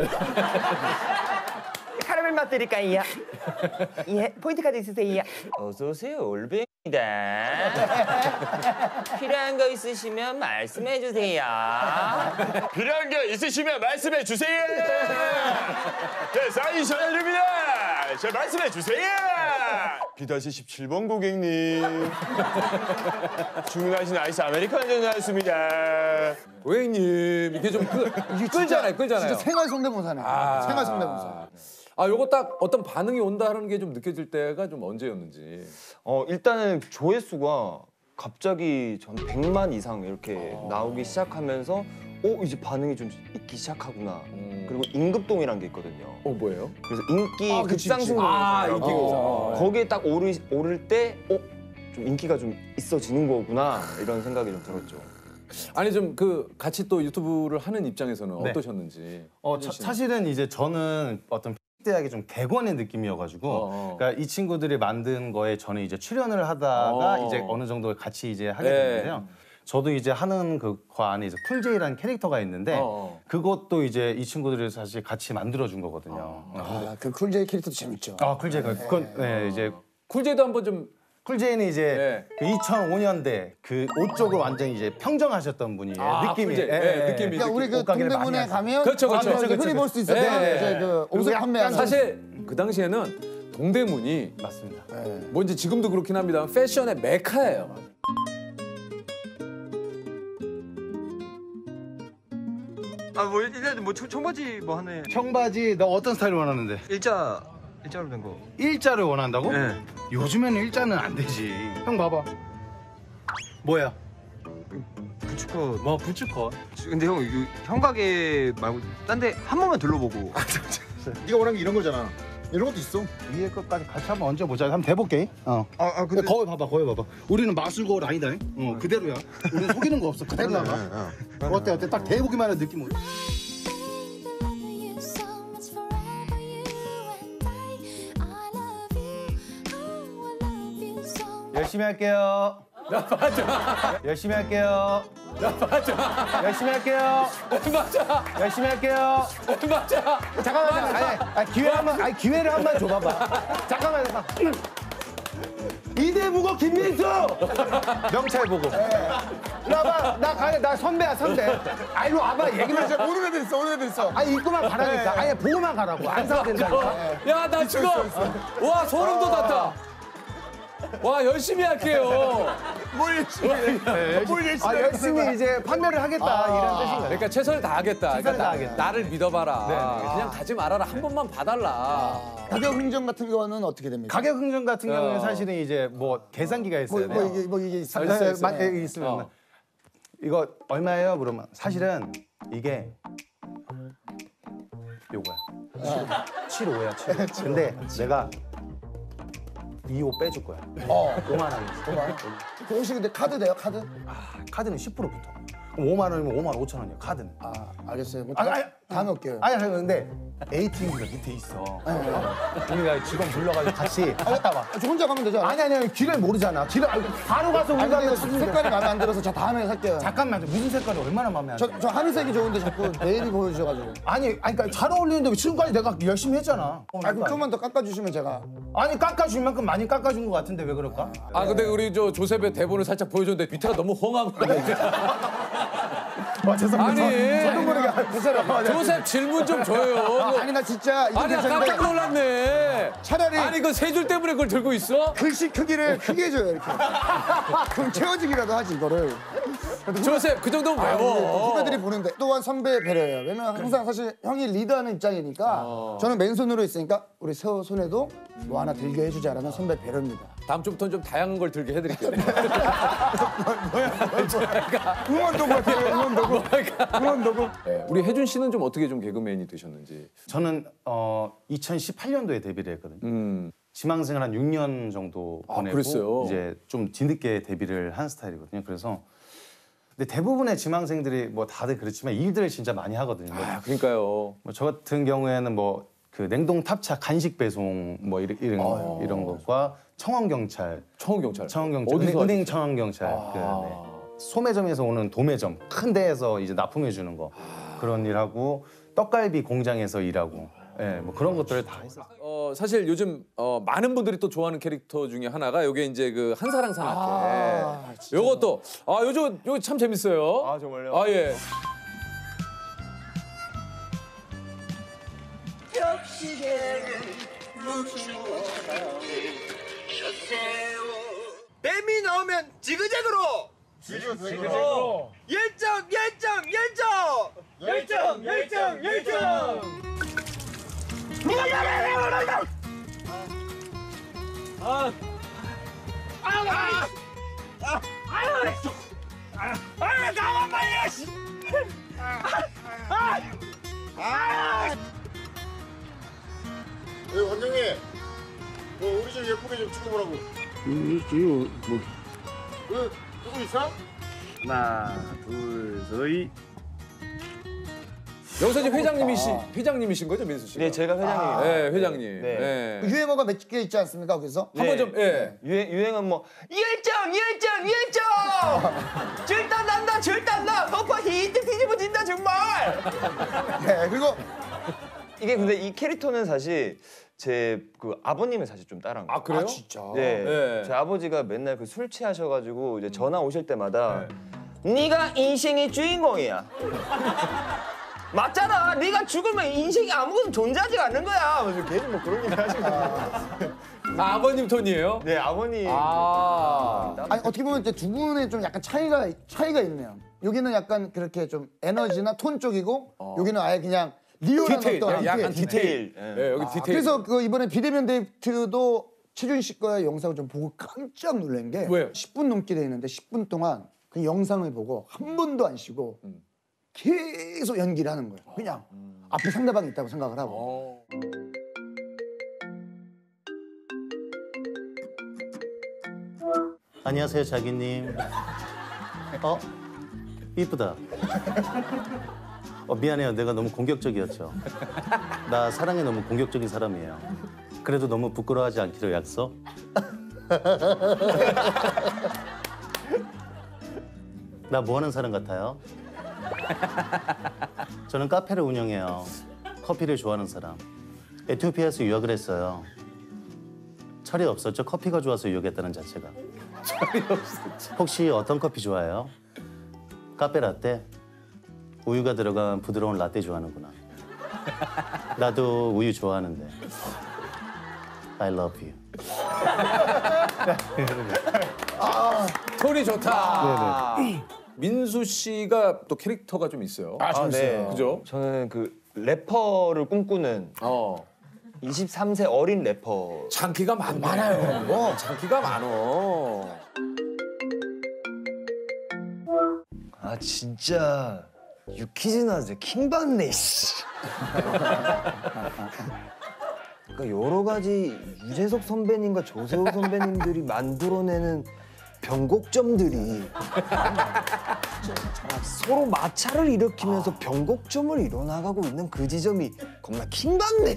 카라멜 맛 드릴까요? 예, 포인트 카드 있으세요? 어서 오세요, 올뱅이다. 필요한 거 있으시면 말씀해 주세요. 필요한 게 있으시면 말씀해 주세요. 네, 사인 전해드립니다. 저 말씀해 주세요. 비다시 십칠 번 고객님. 주문하신 아이스 아메리카노 전화했습니다. 고객님 이게 좀 끄, 끌잖아요, 끌잖아요. 진짜 생활 성대모사네. 아. 생활 성대모사. 아, 요거 딱 어떤 반응이 온다는 게 좀 느껴질 때가 좀 언제였는지. 어 일단은 조회수가 갑자기 전 백만 이상 이렇게 아. 나오기 시작하면서 어 이제 반응이 좀 있기 시작하구나. 음. 그리고 임급동이란 게 있거든요. 어, 뭐예요? 그래서 인기 아, 그치, 급상승 그치. 아, 동영상이라고. 인기 급상. 어, 거기에 딱 오르, 오를 때 어? 좀 인기가 좀 있어지는 거구나 이런 생각이 좀 들었죠. 아니 좀 그 같이 또 유튜브를 하는 입장에서는 네. 어떠셨는지. 어, 저- 사실은 이제 저는 어떤 대학의 좀 객원의 느낌이어가지고, 어, 어. 그러니까 이 친구들이 만든 거에 저는 이제 출연을 하다가 어. 이제 어느 정도 같이 이제 하게 네. 됐는데요. 저도 이제 하는 그 안에 이제 쿨제이라는 캐릭터가 있는데 어. 그것도 이제 이 친구들이 사실 같이 만들어준 거거든요. 어. 아, 그 쿨제이 캐릭터도 재밌죠. 아, 쿨제이가 그건 네, 이제 쿨제이도 한번 좀. 쿨제이는 이제 네. 그 이천오 년대 그 옷 쪽을 완전히 이제 평정하셨던 분이에요. 아, 느낌이. 쿨제이. 예, 네, 예. 느낌이. 그러니까 우리 그 옷가게를 많이 동대문에 하죠. 가면 그렇죠, 그렇죠. 아, 그렇죠, 흔히 그렇죠. 볼 수 있어요. 네. 네. 이제 그 옷을 판매하는 사실 그 당시에는 동대문이 맞습니다. 네. 뭐 이제 지금도 그렇긴 합니다. 패션의 메카예요. 아, 뭐 일단 뭐 청, 청바지 뭐 하네. 청바지 너 어떤 스타일 원하는데? 일자 일자로 된 거. 일자를 원한다고? 네. 요즘에는 일자는 안 되지. 형 봐봐. 뭐야? 부츠컷. 뭐 부츠컷. 근데 형 이거 형 가게 말고 딴 데 한 번만 둘러보고. 네가 원하는 게 이런 거잖아. 이런 것도 있어. 위에 것까지 같이 한번 얹어보자. 한번 대볼게. 어. 아, 아 근데 거울 봐봐, 거울 봐봐. 우리는 마술거울 아니다. 어, 그대로야. 우리는 속이는 거 없어. 그대로 나가. 어때, 어때? 딱 대보기만 해도 느낌 오지. 열심히 할게요. 나 맞아. 열심히 할게요. 나 맞아. 열심히 할게요. 맞아. 열심히 할게요. 맞아. 잠깐만, 아니, 아니, 기회 한 번, 아니, 기회를 한 번 줘봐봐. 잠깐만, 잠깐. 이대무고 김민수! 명찰 보고. 일로 와봐. 나, 가, 나 선배야, 선배. 아, 일로 와봐. 얘기만 해. 오는 애들 있어, 오는 애들 있어. 아니, 입고만 가라니까. 아니, 보고만 가라고. 안 사도 된다니까. 야, 나 지금 와 소름 돋았다. 와 열심히 할게요. 뭘 열심히 해? 뭘 열심히 아, 해? 열심히 이제 판매를 하겠다. 아, 이런 뜻인 거야. 그러니까 최선을 다하겠다. 최선을 그러니까 나, 다하겠다. 나를 믿어봐라. 네. 그냥 가지 말아라. 한 번만 봐달라. 가격 흥정 같은 거는 어떻게 됩니까? 가격 흥정 같은 어. 경우는 사실은 이제 뭐 계산기가 있어야 뭐, 돼요. 뭐 이게 뭐 이게 있어요. 아, 있어요, 네, 마- 있어요. 예, 있으면 어. 이거 얼마예요? 물으면 사실은 이게 요거야. 칠십오야, 칠십오. 근데 내가 이십오 빼줄 거야. 어. 오만 원. 오만 원? 그 혹시 근데 카드 돼요? 카드? 아, 카드는 십 퍼센트 붙어. 그럼 오만 원이면 오만 오천 원이야, 카드는. 아, 알겠어요. 뭐 아니, 다, 아니, 다음에 올게요. 아니, 아니, 근데 에이티엠기가 밑에 있어. 우리가 직원 불러가지고 같이 갔다 와. 아, 저 혼자 가면 되죠? 아니, 아니, 아니, 길을 모르잖아. 길을, 아니, 바로 가서 아니, 우리가 근데 찾는 색깔이 마음에 안 들어서 저 다음에 살게요. 잠깐만, 무슨 색깔이 얼마나 마음에 안 저, 들어? 저 하늘색이 좋은데 자꾸 네일이 보여주셔가지고. 아니, 아니, 그러니까 잘 어울리는데 왜 지금까지 내가 열심히 했잖아. 아, 그럼 조금만 더 깎아주시면 제가. 아니, 깎아줄 만큼 많이 깎아준 것 같은데 왜 그럴까? 아 근데 우리 저 조셉의 대본을 살짝 보여줬는데 밑에가 너무 헝하고. 아, 죄송합니다. 아니. 저도 모르게 괜찮아. 조셉 질문 좀 줘요. 아니, 나 진짜 이거 아니 나 괜찮은데 깜짝 놀랐네. 차라리 아니 그 세 줄 때문에 그걸 들고 있어? 글씨 크기를 크게 해줘요, 이렇게. 그럼 채워지기라도 하지, 이거를. 조셉 그 정도는 아, 외워. 후배들이 보는데 또한 선배 배려예요. 왜냐면 항상 사실 형이 리드하는 입장이니까 저는 맨손으로 있으니까 우리 세호 손에도 뭐 하나 들게 해주자라는 선배 배려입니다. 다음 주부터는 좀 다양한 걸 들게 해드릴게요. 응원도구 같아요, 응원도구. 응원도구. 네, 우리 혜준 씨는 좀 어떻게 좀 개그맨이 되셨는지. 저는 어, 이천십팔 년도에 데뷔를 했거든요. 음. 지망생을 한 육 년 정도 아, 보내고 그랬어요? 이제 좀 뒤늦게 데뷔를 한 스타일이거든요. 그래서 근데 대부분의 지망생들이 뭐 다들 그렇지만 일들을 진짜 많이 하거든요. 아 그러니까요. 뭐 저 같은 경우에는 뭐 그 냉동 탑차 간식 배송 뭐 이런 이런, 아. 이런 것과 청원 경찰, 청원 경찰. 청원 경찰, 어디서 은행, 은행 하셨어요? 청원 경찰. 아. 그, 네. 소매점에서 오는 도매점 큰 데에서 이제 납품해 주는 거 그런 일하고 떡갈비 공장에서 일하고 예, 뭐 그런 것들을 다 했어요. 어 사실 요즘 어, 많은 분들이 또 좋아하는 캐릭터 중에 하나가 요게 이제 그 한사랑 산악회. 아, 진짜. 요것도 아 요즘 요거 참 재밌어요. 아 정말요? 아 예. 뱀이 나오면 지그재그로 지그재그로 열정 열정 열정 열정 열정 열정 아 나만 말려 씨. 네, 원장님. 뭐 우리 좀 예쁘게 좀 찍어보라고. 이거 뭐 그 누구 있어? 하나 둘셋 여기서 이제 회장님이시 회장님이신 거죠 민수 씨? 네, 제가 회장님이에요. 네 회장님. 네. 네. 그 유행어가 몇 개 있지 않습니까, 거기서? 한번 좀 예. 유행 유행은 뭐 열정 열정 열정 절단 난다 절단 나 덮어 히트 뒤집어진다 정말. 네, 그리고 이게 근데 이 캐릭터는 사실 제 그 아버님을 사실 좀 따라한 거예요. 아 그래요? 아, 진짜. 네. 네. 제 아버지가 맨날 그 술 취하셔가지고 이제 전화 오실 때마다 네가 인생의 주인공이야. 맞잖아. 네가 죽으면 인생이 아무것도 존재하지 않는 거야. 그래서 계속 뭐 그런 얘기 하시거든요. 아, 아버님 톤이에요? 네, 아버님. 아. 아니 어떻게 보면 이제 두 분의 좀 약간 차이가 차이가 있네요. 여기는 약간 그렇게 좀 에너지나 톤 쪽이고 여기는 아예 그냥 리얼한 디테일, 어떤 약간 디테일. 디테일. 예, 여기 아, 디테일. 그래서 그 이번에 비대면 데이트도 최준 씨 거의 영상을 좀 보고 깜짝 놀란 게 왜요? 십 분 넘게 돼 있는데 십 분 동안 그 영상을 보고 한 번도 안 쉬고 계속 연기를 하는 거예요. 그냥 앞에 상대방이 있다고 생각을 하고. 안녕하세요, 자기님. 어? 이쁘다. 어, 미안해요. 내가 너무 공격적이었죠. 나 사랑에 너무 공격적인 사람이에요. 그래도 너무 부끄러워하지 않기로 약속. 나 뭐 하는 사람 같아요? 저는 카페를 운영해요. 커피를 좋아하는 사람. 에티오피아에서 유학을 했어요. 철이 없었죠. 커피가 좋아서 유학했다는 자체가. 철이 없었죠. 혹시 어떤 커피 좋아해요? 카페 라떼? 우유가 들어간 부드러운 라떼 좋아하는구나. 나도 우유 좋아하는데. I love you. 아, 톤이 좋다. 네네. 민수 씨가 또 캐릭터가 좀 있어요. 아, 아 네. 그죠? 저는 그 래퍼를 꿈꾸는 어. 이십삼 세 어린 래퍼. 장기가 많, 많아요. 어, 장기가 많어. 아 진짜 유키즈나 킹받네. 그러니까 여러 가지 유재석 선배님과 조세호 선배님들이 만들어내는 변곡점들이 서로 마찰을 일으키면서 변곡점을 이뤄나가고 있는 그 지점이 겁나 킹받네.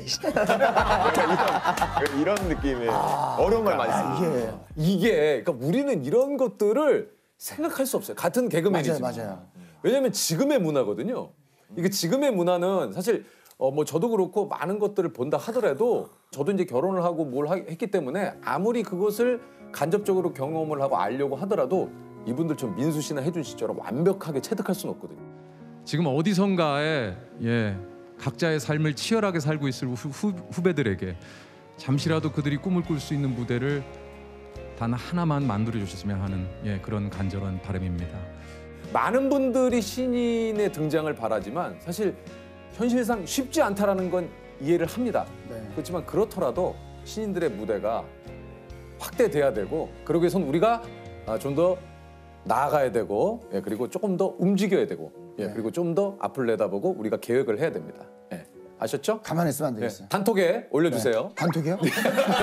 이런, 이런 느낌의 어려운 말 많이 씁니다. 이게, 이게 그러니까 우리는 이런 것들을 생각할 수 없어요. 같은 개그맨이지만. 맞아요, 맞아요. 왜냐면 지금의 문화거든요. 이게 지금의 문화는 사실 어 뭐 저도 그렇고 많은 것들을 본다 하더라도 저도 이제 결혼을 하고 뭘 하, 했기 때문에 아무리 그것을 간접적으로 경험을 하고 알려고 하더라도 이분들처럼 민수 씨나 혜준 씨처럼 완벽하게 체득할 수는 없거든요. 지금 어디선가에 예, 각자의 삶을 치열하게 살고 있을 후, 후, 후배들에게 잠시라도 그들이 꿈을 꿀 수 있는 무대를 단 하나만 만들어 주셨으면 하는 예, 그런 간절한 바람입니다. 많은 분들이 신인의 등장을 바라지만 사실 현실상 쉽지 않다라는 건 이해를 합니다. 네. 그렇지만 그렇더라도 신인들의 무대가 확대돼야 되고 그러기 위해선 우리가 좀 더 나아가야 되고 예, 그리고 조금 더 움직여야 되고 예, 그리고 좀 더 앞을 내다보고 우리가 계획을 해야 됩니다. 예. 아셨죠? 가만히 있으면 안 되겠어요. 예, 단톡에 올려주세요. 네. 단톡이요? 네.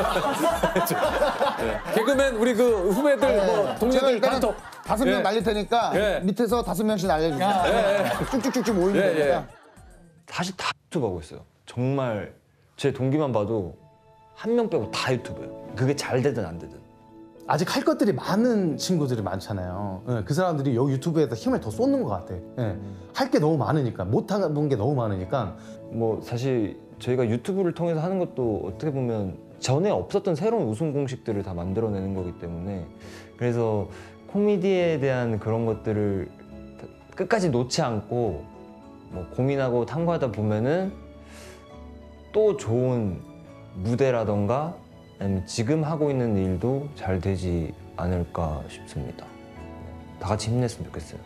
개그맨 우리 그 후배들 네. 뭐 제가 동료들 일단은 단톡 다섯 명 예. 날릴 테니까 예. 밑에서 다섯 명씩 날려주세요. 예, 예. 쭉쭉쭉쭉 모이면 예, 되니까. 사실 다 유튜브 하고 있어요. 정말 제 동기만 봐도 한 명 빼고 다 유튜브예요. 그게 잘 되든 안 되든. 아직 할 것들이 많은 친구들이 많잖아요. 예, 그 사람들이 여기 유튜브에다 힘을 더 쏟는 것 같아. 예, 할 게 너무 많으니까, 못하는 게 너무 많으니까. 뭐 사실 저희가 유튜브를 통해서 하는 것도 어떻게 보면 전에 없었던 새로운 웃음 공식들을 다 만들어내는 거기 때문에 그래서 코미디에 대한 그런 것들을 끝까지 놓지 않고 뭐 고민하고 탐구하다 보면은 또 좋은 무대라던가 아니면 지금 하고 있는 일도 잘 되지 않을까 싶습니다. 다 같이 힘냈으면 좋겠어요.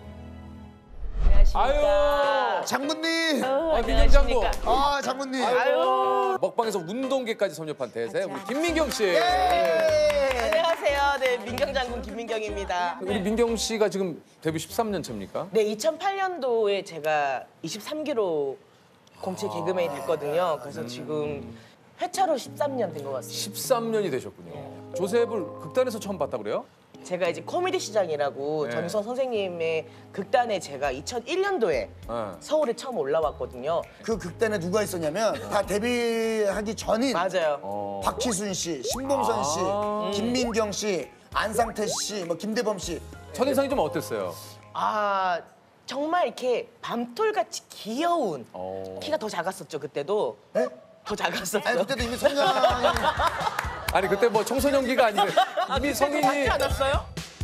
아유 장군님. 아, 민경 장군. 아 장군님. 아유. 먹방에서 운동계까지 섭렵한 대세 우리 김민경 씨. 안녕하세요. 네, 민경 장군 김민경입니다. 우리 민경 씨가 지금 데뷔 십삼 년 차입니까? 네, 이천팔 년도에 제가 이십삼 기로 공채 개그맨이 됐거든요. 그래서 지금 회차로 십삼 년 된 것 같습니다. 십삼 년이 되셨군요. 조셉을 극단에서 처음 봤다 그래요? 제가 이제 코미디 시장이라고 네. 전유성 선생님의 극단에 제가 이천일 년도에 네. 서울에 처음 올라왔거든요. 그 극단에 누가 있었냐면 다 데뷔하기 전인 맞아요. 박희순 씨, 신봉선 씨, 아. 김민경 씨, 안상태 씨, 뭐 김대범 씨. 첫인상이 좀 어땠어요? 아 정말 이렇게 밤톨같이 귀여운 어. 키가 더 작았었죠 그때도. 네? 더 작았었죠. 아니 그때도 이미 성장이 아니 그때 뭐 청소년기가 아니고 이미 성인이 작지 않았어요?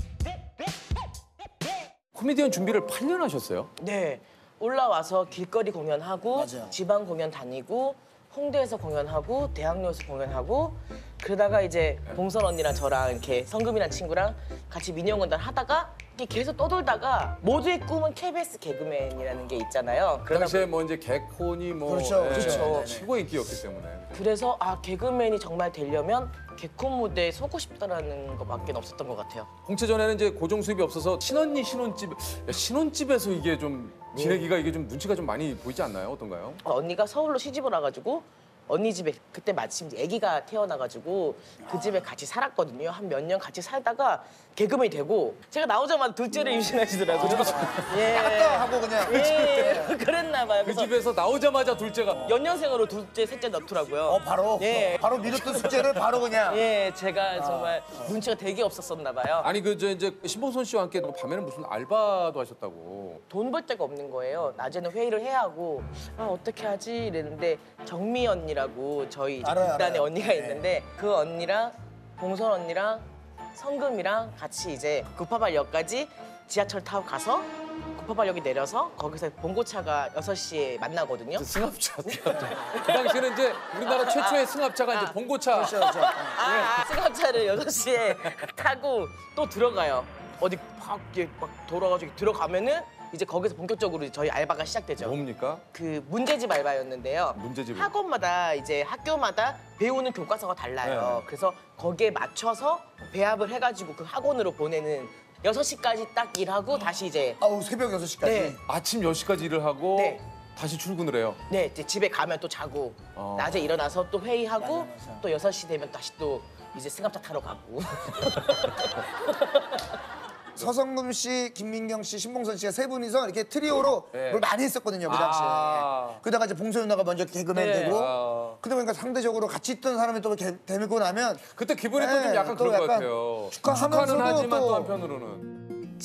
코미디언 준비를 팔 년 하셨어요? 네. 올라와서 길거리 공연하고 맞아요. 지방 공연 다니고 홍대에서 공연하고 대학로에서 공연하고 그러다가 이제 봉선 언니랑 저랑 이렇게 성금이란 친구랑 같이 민영원단 하다가 이렇게 계속 떠돌다가 모두의 꿈은 케이비에스 개그맨이라는 게 있잖아요. 그 당시에 뭐 이제 개콘이 뭐 그렇죠, 예, 그렇죠. 최고 인기였기 때문에. 그래서 아 개그맨이 정말 되려면 개콘 무대에 서고 싶다라는 것밖에 없었던 것 같아요. 홍채 전에는 이제 고정 수입이 없어서 신언니 신혼집 야, 신혼집에서 이게 좀 지내기가 이게 좀 눈치가 좀 많이 보이지 않나요? 어떤가요? 언니가 서울로 시집을 와가지고 언니 집에 그때 마침 이제 아기가 태어나가지고 그 집에 같이 살았거든요. 한 몇 년 같이 살다가 개그맨이 되고 제가 나오자마자 둘째를 임신하시더라고요. 예. 따 하고 그냥. 예. 그랬나 봐요. 그 그래서 집에서 나오자마자 둘째가 연년생으로 둘째, 셋째 넣더라고요. 어 바로. 예. 바로 미뤘던 숙제를 바로 그냥. 예, 제가 정말 눈치가 되게 없었었나 봐요. 아니 그 저 이제 신봉선 씨와 함께 밤에는 무슨 알바도 하셨다고. 돈 벌 데가 없는 거예요. 낮에는 회의를 해야 하고 아 어떻게 하지 이랬는데 정미 언니라고 저희 이제 알아요, 극단에 알아요. 언니가 있는데 그 언니랑 봉선 언니랑 성금이랑 같이 이제 구파발역까지 지하철 타고 가서 구파발역에 내려서 거기서 봉고차가 여섯 시에 만나거든요. 승합차. 그 당시에는 이제 우리나라 최초의 승합차가 이제 봉고차. 그렇죠, 그렇죠. 아, 승합차를 여섯 시에 타고 또 들어가요. 어디 막, 이렇게 막 돌아가지고 들어가면은 이제 거기서 본격적으로 저희 알바가 시작되죠. 뭡니까? 그 문제집 알바였는데요. 문제집. 학원마다 이제 학교마다 배우는 교과서가 달라요. 네. 그래서 거기에 맞춰서 배합을 해가지고 그 학원으로 보내는 여섯 시까지 딱 일하고 다시 이제 아우 새벽 여섯 시까지. 네. 아침 열 시까지 일을 하고 네. 다시 출근을 해요. 네, 이제 집에 가면 또 자고 어. 낮에 일어나서 또 회의하고 또 여섯 시 되면 다시 또 이제 승합차 타러 가고. 서성금 씨, 김민경 씨, 신봉선 씨가 세 분이서 이렇게 트리오로 네. 뭘 많이 했었거든요 그 당시에. 아. 그러다가 이제 봉선 누나가 먼저 개그맨 네. 되고. 아. 그러다 보니까 상대적으로 같이 있던 사람이 또 개- 데리고 나면 그때 기분이 또 좀 네, 약간 또 그런 것 약간 같아요. 축하하면서도 축하는 하지만 또, 또 한편으로는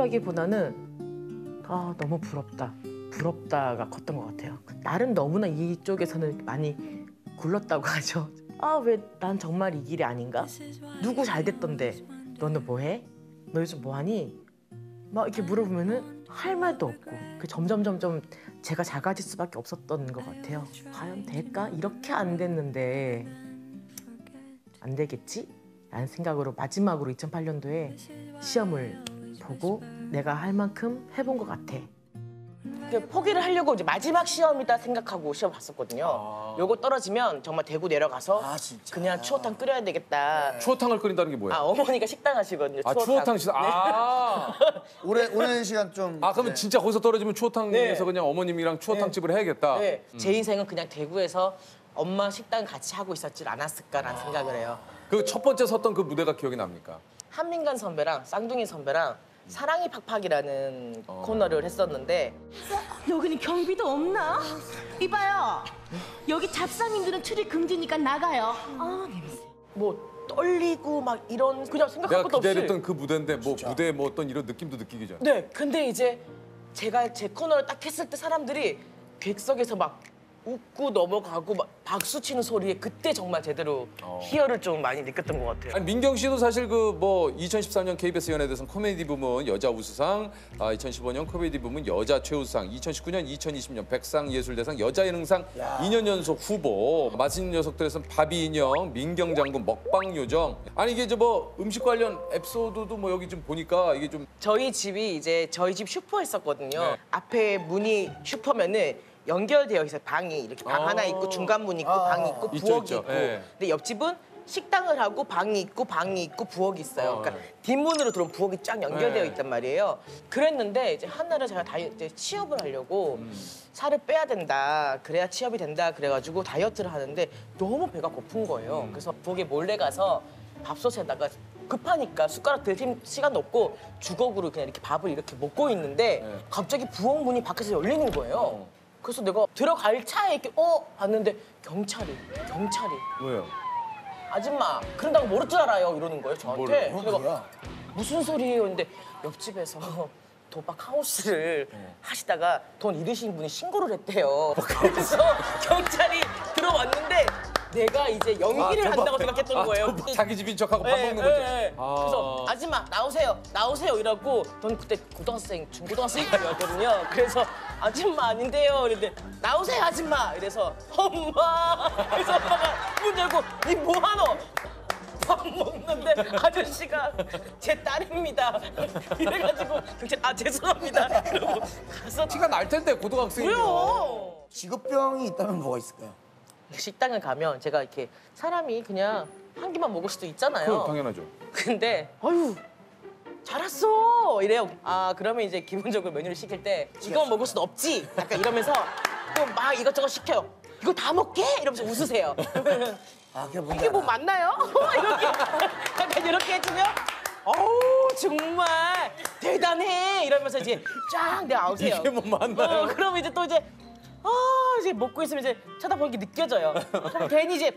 질투라기보다는 아 너무 부럽다. 부럽다가 컸던 것 같아요. 나름 너무나 이쪽에서는 많이 굴렀다고 하죠. 아 왜 난 정말 이 길이 아닌가? 누구 잘 됐던데 너는 뭐해? 너 요즘 뭐하니? 막 이렇게 물어보면은 할 말도 없고 그 점점 점점 제가 작아질 수밖에 없었던 것 같아요. 과연 될까? 이렇게 안 됐는데 안 되겠지? 라는 생각으로 마지막으로 이천팔 년도에 시험을 보고 내가 할 만큼 해본 것 같아. 포기를 하려고 이제 마지막 시험이다 생각하고 시험 봤었거든요. 아. 요거 떨어지면 정말 대구 내려가서 아, 진짜. 그냥 추어탕 끓여야 되겠다. 추어탕을 끓인다는 게 뭐예요? 아 어머니가 식당 하시거든요. 아, 추어탕. 추어탕 시 아. 오래 오랜 시간 좀. 아, 그러면 네. 진짜 거기서 떨어지면 추어탕에서 네. 그냥 어머님이랑 추어탕집을 해야겠다. 네, 제 인생은 그냥 대구에서 엄마 식당 같이 하고 있었지 않았을까라는 생각을 해요. 그 첫 번째 섰던 그 무대가 기억이 납니까? 한민간 선배랑 쌍둥이 선배랑 사랑이 팍팍이라는 어. 코너를 했었는데 여기는 경비도 없나? 이봐요. 여기 잡상인들은 출입 금지니까 나가요. 아, 냄새. 뭐 떨리고 막 이런 그냥 생각할 내가 것도 없이 기다렸던 그 무대인데 뭐 무대에 뭐 어떤 이런 느낌도 느끼기 전에. 네, 근데 이제 제가 제 코너를 딱 했을 때 사람들이 객석에서 막 웃고 넘어가고 막 박수 치는 소리에 그때 정말 제대로 어. 희열을 좀 많이 느꼈던 것 같아요. 아니, 민경 씨도 사실 그 뭐 이천십삼 년 케이비에스 연예대상 코미디 부문 여자 우수상, 아, 이천십오 년 코미디 부문 여자 최우수상, 이천십구 년, 이천이십 년 백상예술대상 여자예능상 이 년 연속 후보, 맛있는 녀석들에서는 바비 인형, 민경 장군, 먹방 요정. 아니 이게 저 뭐 음식 관련 에피소드도 뭐 여기 좀 보니까 이게 좀 저희 집이 이제 저희 집 슈퍼였었거든요. 네. 앞에 문이 슈퍼면은 연결되어 있어요. 방이 이렇게 방 아. 하나 있고 중간 문 있고 아. 방이 있고 있죠, 부엌이 있죠. 있고. 네. 근데 옆집은 식당을 하고 방이 있고 방이 있고 부엌이 있어요. 어, 그러니까 네. 뒷문으로 들어오면 부엌이 쫙 연결되어 네. 있단 말이에요. 그랬는데 이제 한날은 제가 다이 이제 취업을 하려고 음. 살을 빼야 된다. 그래야 취업이 된다. 그래가지고 다이어트를 하는데 너무 배가 고픈 거예요. 음. 그래서 부엌에 몰래 가서 밥솥에다가 급하니까 숟가락 들 힘- 시간도 없고 주걱으로 그냥 이렇게 밥을 이렇게 먹고 있는데 네. 갑자기 부엌 문이 밖에서 열리는 거예요. 어. 그래서 내가 들어갈 차에 이렇게 어 봤는데 경찰이 경찰이 뭐예요? 아줌마 그런다고 모를 줄 알아요 이러는 거예요 저한테. 뭐야? 내가 뭐야? 무슨 소리예요? 근데 옆집에서 도박 하우스를 하시다가 돈 잃으신 분이 신고를 했대요. 그래서 경찰이 들어왔는데 내가 이제 연기를 아, 도박. 한다고 생각했던 아, 거예요. 도박. 자기 집인 척하고 밥 네, 먹는 거죠. 네, 네. 아. 그래서 아줌마 나오세요, 나오세요 이러고 전 그때 고등학생, 중고등학생이었거든요. 그래서 아줌마 아닌데요. 이랬는데 나오세요 아줌마. 이래서 엄마. 그래서 엄마가 문 열고 니 뭐하노? 밥 먹는데 아저씨가 제 딸입니다. 이래가지고 경찰 아 죄송합니다. 그러고 가서 티가 날 텐데 고등학생이면. 왜요? 직업병이 있다면 뭐가 있을까요? 식당을 가면 제가 이렇게 사람이 그냥 한 개만 먹을 수도 있잖아요. 그 당연하죠. 근데 아유 잘 왔어 이래요. 아 그러면 이제 기본적으로 메뉴를 시킬 때 이거 먹을 수는 없지. 약간 이러면서 또 막 이것저것 시켜요. 이거 다 먹게? 이러면서 웃으세요. 그러면 아, 이게 뭐 맞나요? 이렇게 약간 이렇게 해주면 어우 정말 대단해 이러면서 이제 쫙 내가 아우세요. 이게 뭐 맞나요? 어, 그럼 이제 또 이제 아 이제 먹고 있으면 이제 쳐다보는 게 느껴져요. 그럼 괜히 이제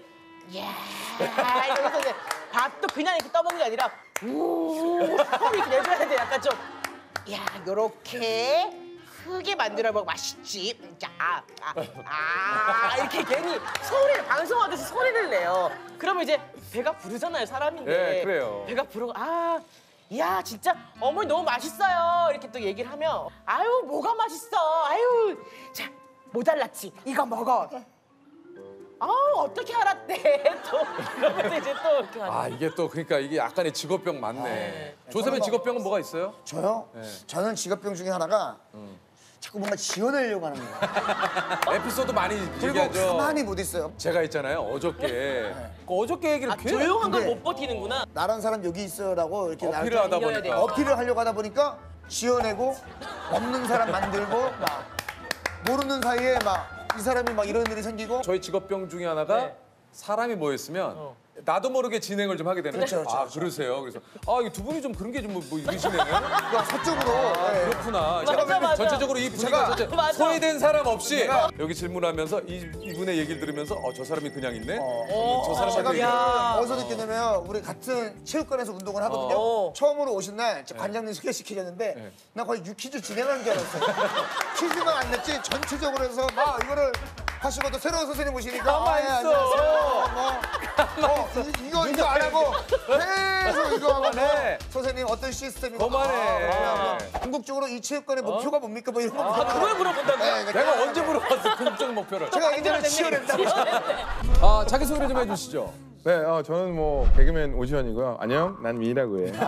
야 이러면서 이제 밥도 그냥 이렇게 떠먹는 게 아니라 우 소리 이렇게 내줘야 돼. 약간 좀 야 요렇게 크게 만들어 먹으면 맛있지. 자, 아, 아, 아 이렇게 괜히 소리를 방송하듯이 소리를 내요. 그러면 이제 배가 부르잖아요 사람인데. 네, 그래요. 배가 부르고 아. 이야 진짜 어머니 너무 맛있어요 이렇게 또 얘기를 하면 아유 뭐가 맛있어 아유 자 모자랐지 이거 먹어 아우 어떻게 알았대 또 그러면서 이제 또 이렇게 하는 아 이게 또 그러니까 이게 약간의 직업병 맞네. 조셉의 직업병은 뭐가 있어요? 저요? 네. 저는 직업병 중에 하나가 자꾸 뭔가 지어내려고 하는 거예요. 에피소드 많이 그리고 얘기하죠. 가만히 못 있어요. 제가 있잖아요 어저께. 그 어저께 얘기를 아, 조용한 걸 못 버티는구나. 나란 사람 여기 있어요라고 이렇게 어필을 나를 하다 보니까. 돼. 어필을 하려고 하다 보니까 지어내고 없는 사람 만들고 막 모르는 사이에 막 이 사람이 막 이런 일이 생기고. 저희 직업병 중에 하나가 네. 사람이 모였으면 나도 모르게 진행을 좀 하게 되는 그렇죠, 거예요. 그렇죠, 아 그렇죠. 그러세요. 그래서 아 이두 분이 좀 그런 게 좀 뭐 있으시네요. 그러니까 서쪽으로. 아, 네. 그렇구나. 맞아, 제가 맞아. 전체적으로 이 분위기가 제가- 전체 맞아. 소외된 사람 없이 여기 질문하면서 이, 이분의 얘기를 들으면서 어, 저 사람이 그냥 있네. 어, 저 제가 사람한테 야. 그 어디서 느꼈냐면 우리 같은 체육관에서 운동을 하거든요. 어. 처음으로 오신 날 관장님 소개시키셨는데 네. 나 거의 유퀴즈 진행하는 줄 알았어요. 퀴즈만 안 냈지 전체적으로 해서 막 이거를 하시고 또 새로운 선생님 오시니까 가만 아, 예, 있어. 안녕하세요. 뭐, 어, 이, 이거 이거 안 하고 계속 이거 하고 뭐, 그만해. 선생님 어떤 시스템이고 그만해. 아, 뭐, 궁극적으로 이 체육관의 목표가 뭡니까 뭐 이런 거 아, 그걸 물어본다고? 네, 그러니까 내가 언제 물어봤어 궁극적 목표를. 제가 예전에 지어냈다고. 아 자기 소개 좀 해주시죠. 네, 어, 저는 뭐 개그맨 오시원이고요. 안녕, 난 민이라고 해.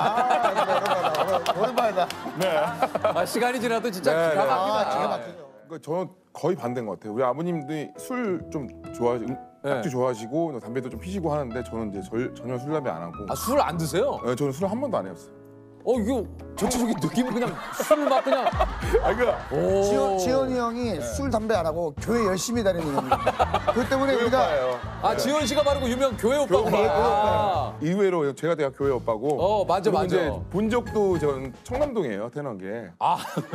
아, 오랜만이다. 아 시간이 지나도 진짜 네, 기가 네. 막히다. 아, 기가 막히죠. 그 저는 거의 반대인 것 같아요. 우리 아버님도 술 좀 좋아하시, 음, 네. 딱주 좋아하시고 담배도 좀 피시고 하는데 저는 이제 절, 전혀 술 담배 안 하고. 아 술 안 드세요? 네, 저는 술 한 번도 안 해봤어요. 어 이거 전체적인 느낌은 그냥 술 막 그냥. 아, 그 오. 지원, 지원이 형이 술 담배 안 하고 교회 열심히 다니는 형입니다. 그것 때문에 우리가 아 지원 씨가 바로 그 유명 교회 오빠구나. 아. 의외로 제가 대학 교회 오빠고. 어, 맞아, 그리고 맞아. 이제 본 적도 전 청남동이에요, 태어난 게. 아.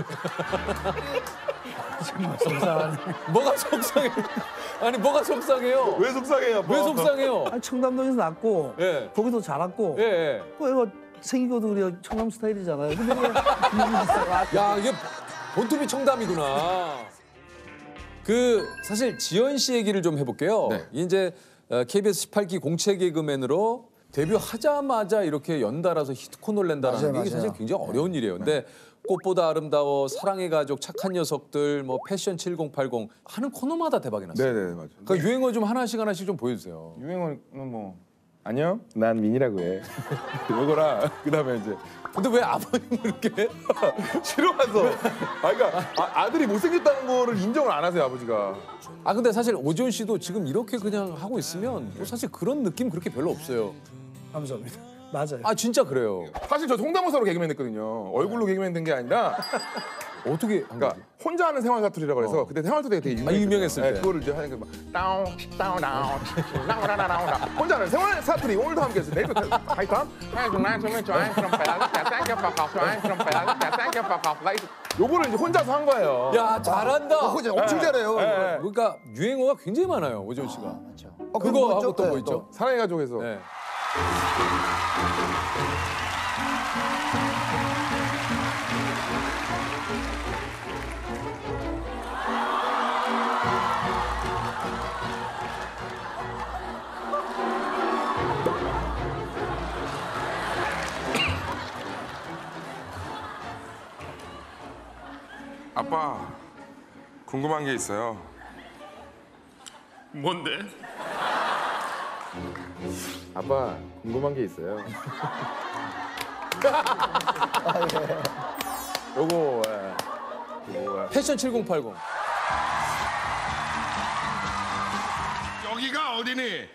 뭐가 속상해? 아니 뭐가 속상해요? 왜 속상해요? 왜 속상해요? 아니, 청담동에서 났고 예. 거기도 자랐고 예. 예. 그 이거 생기고도 우리가 청담 스타일이잖아요. 근데 왜 야 이게 본투비 청담이구나. 그 사실 지연 씨 얘기를 좀 해볼게요. 네. 이제 케이비에스 십팔 기 공채 개그맨으로 데뷔하자마자 이렇게 연달아서 히트콘을 낸다는 맞아요, 게 이게 사실 맞아요. 굉장히 어려운 일이에요. 근데 꽃보다 아름다워, 사랑의 가족, 착한 녀석들, 뭐 패션 칠공팔공 하는 코너마다 대박이 났어요. 네네, 맞아요. 그 유행어 좀 하나씩 하나씩 좀 보여주세요. 유행어는 뭐 안녕, 난 민이라고 해. 요거랑 그다음에 이제 근데 왜 아버님을 이렇게 싫어해서 아 그러니까 아, 아들이 못생겼다는 거를 인정을 안 하세요, 아버지가. 아 근데 사실 오지원 씨도 지금 이렇게 그냥 하고 있으면 뭐 사실 그런 느낌 그렇게 별로 없어요. 감사합니다. 맞아요. 아 진짜 그래요. 사실 저 송담호사로 개그맨 됐거든요. 얼굴로 개그맨 된 게 아니라 어떻게 그러니까 혼자 하는 생활 사투리라고 해서 어. 그때 생활 사투리가 되게 아, 유명했을 때. 그거를 이제 하는 게막 다운 다운 다운 나오나나나나 혼자 하는 생활 사투리 오늘도 함께 했어요. 내일도 하이탐 요거를 이제 혼자서 한 거예요. 야 잘한다. 어, 혼자 엄청 잘해요. 네, 네. 그러니까 유행어가 굉장히 많아요 오지원 씨가. 어, 그거 뭐 하고 있죠? 또 뭐 네, 있죠? 사랑의 가족에서 네. 아빠 궁금한 게 있어요. 뭔데? 아빠 궁금한 게 있어요. 요거 예. 요거 패션 칠공팔공. 여기가 어디니?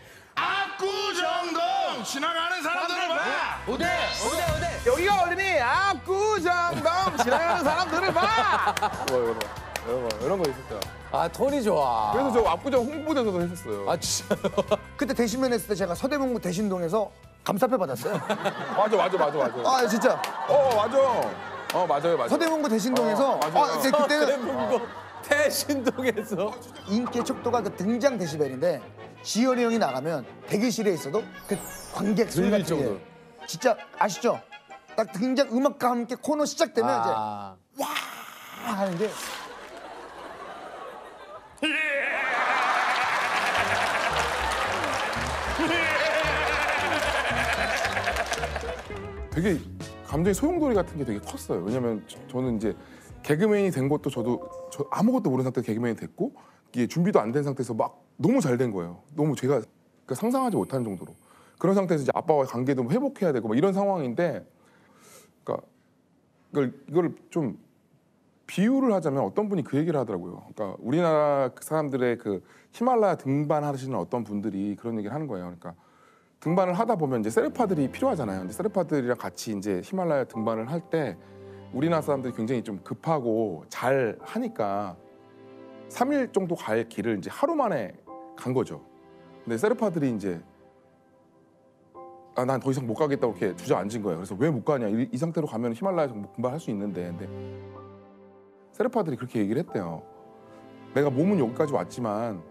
압구정동 지나가는 사람들을 봐. 어디? 어디? 어디? 여기가 어디니? 압구정동 지나가는 사람들을 봐. 뭐 이런 거 이런 거 이런 거 있었죠. 아 톤이 좋아. 그래서 저 압구정 홍보대사도 했었어요. 아 진짜. 그때 대신면 했을 때 제가 서대문구 대신동에서 감사패 받았어요. 맞아 맞아 맞아 맞아. 아 진짜. 어 맞아. 어 맞아요 맞아요. 서대문구 대신동에서 어, 맞아요. 아, 근데 그때는 서대문구 대신동에서 인기의 척도가 그 등장 데시벨인데 지열이 형이 나가면 대기실에 있어도 그 관객 소리 들릴 같은 게 정도. 진짜 아시죠? 딱 등장 음악과 함께 코너 시작되면 아. 이제 와 하는 게 되게 감정의 소용돌이 같은 게 되게 컸어요. 왜냐면 저, 저는 이제 개그맨이 된 것도 저도 저 아무것도 모르는 상태에서 개그맨이 됐고 이게 준비도 안 된 상태에서 막 너무 잘 된 거예요. 너무 제가 그러니까 상상하지 못하는 정도로. 그런 상태에서 이제 아빠와의 관계도 회복해야 되고 막 이런 상황인데 그러니까 이걸 이걸 좀 비유를 하자면 어떤 분이 그 얘기를 하더라고요. 그러니까 우리나라 사람들의 그 히말라야 등반하시는 어떤 분들이 그런 얘기를 하는 거예요. 그러니까 등반을 하다 보면 이제 세르파들이 필요하잖아요. 근데 세르파들이랑 같이 이제 히말라야 등반을 할 때 우리나라 사람들이 굉장히 좀 급하고 잘 하니까 삼 일 정도 갈 길을 이제 하루 만에 간 거죠. 근데 세르파들이 이제 아, 난 더 이상 못 가겠다고 이렇게 주저앉은 거예요. 그래서 왜 못 가냐? 이, 이 상태로 가면 히말라야에서 등반할 수 있는데. 근데 세르파들이 그렇게 얘기를 했대요. 내가 몸은 여기까지 왔지만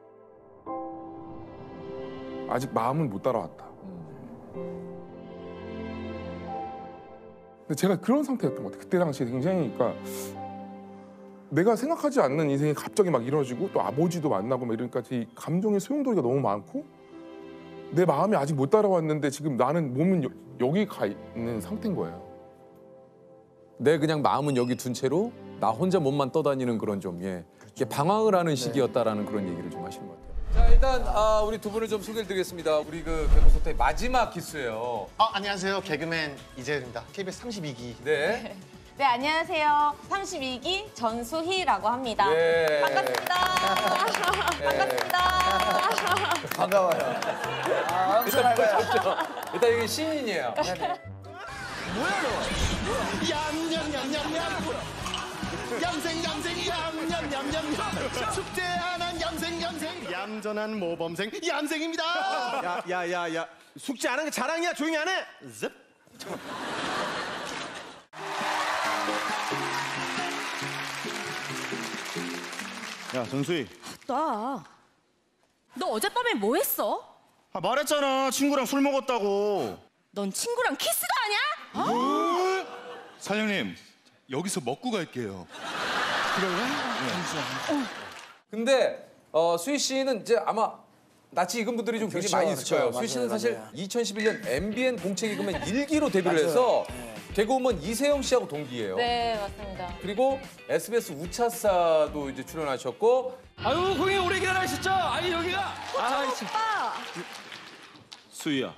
아직 마음은 못 따라왔다. 근데 제가 그런 상태였던 것 같아요. 그때 당시에 굉장히 그러니까 내가 생각하지 않는 인생이 갑자기 막 이루어지고 또 아버지도 만나고 막 이러니까 이 감정의 소용돌이가 너무 많고 내 마음이 아직 못 따라왔는데 지금 나는 몸은 여, 여기 가 있는 상태인 거예요. 내 그냥 마음은 여기 둔 채로 나 혼자 몸만 떠다니는 그런 좀 예. 이게 방황을 하는 시기였다라는 그런 얘기를 좀 하시는 것 같아요. 자 일단 아, 우리 두 분을 좀 소개를 드리겠습니다. 우리 그 개그소태의 마지막 기수예요. 아, 안녕하세요. 개그맨 이재현입니다. 케이비에스 삼십이 기. 네. 네, 안녕하세요. 삼십이 기 전수희라고 합니다. 예. 반갑습니다. 반갑습니다. 반가워요. 아, 엄청 반가워요. 일단 이게 신인이에요. 뭐야 너? 얌얌얌얌얌. 얌생 얌생 얌얌얌얌. 숙제 안 한 얌생 얌생. 얌전한 모범생 얌생입니다. 야야야야 숙제 안 한 게 자랑이야. 조용히 안 해. 즙. 야 전수희. 나. 너 어젯밤에 뭐 했어? 아 말했잖아 친구랑 술 먹었다고. 넌 친구랑 키스가 아니야? 어? 사장님 여기서 먹고 갈게요. 그래요? 네. 근데 어, 수희 씨는 이제 아마 낯이 익은 분들이 좀 굉장히 그렇죠, 많이 있을 거예요. 그렇죠. 수희 씨는 맞아요, 사실 맞아요. 이천십일 년 엠비엔 공채 개그맨 일 기로 데뷔를 맞아요. 해서 개그우먼 이세영 씨하고 동기예요. 네, 맞습니다. 그리고 에스비에스 우차사도 이제 출연하셨고 아유, 거기 오래 기다리셨죠? 아니, 여기가. 아, 오빠. 수희야.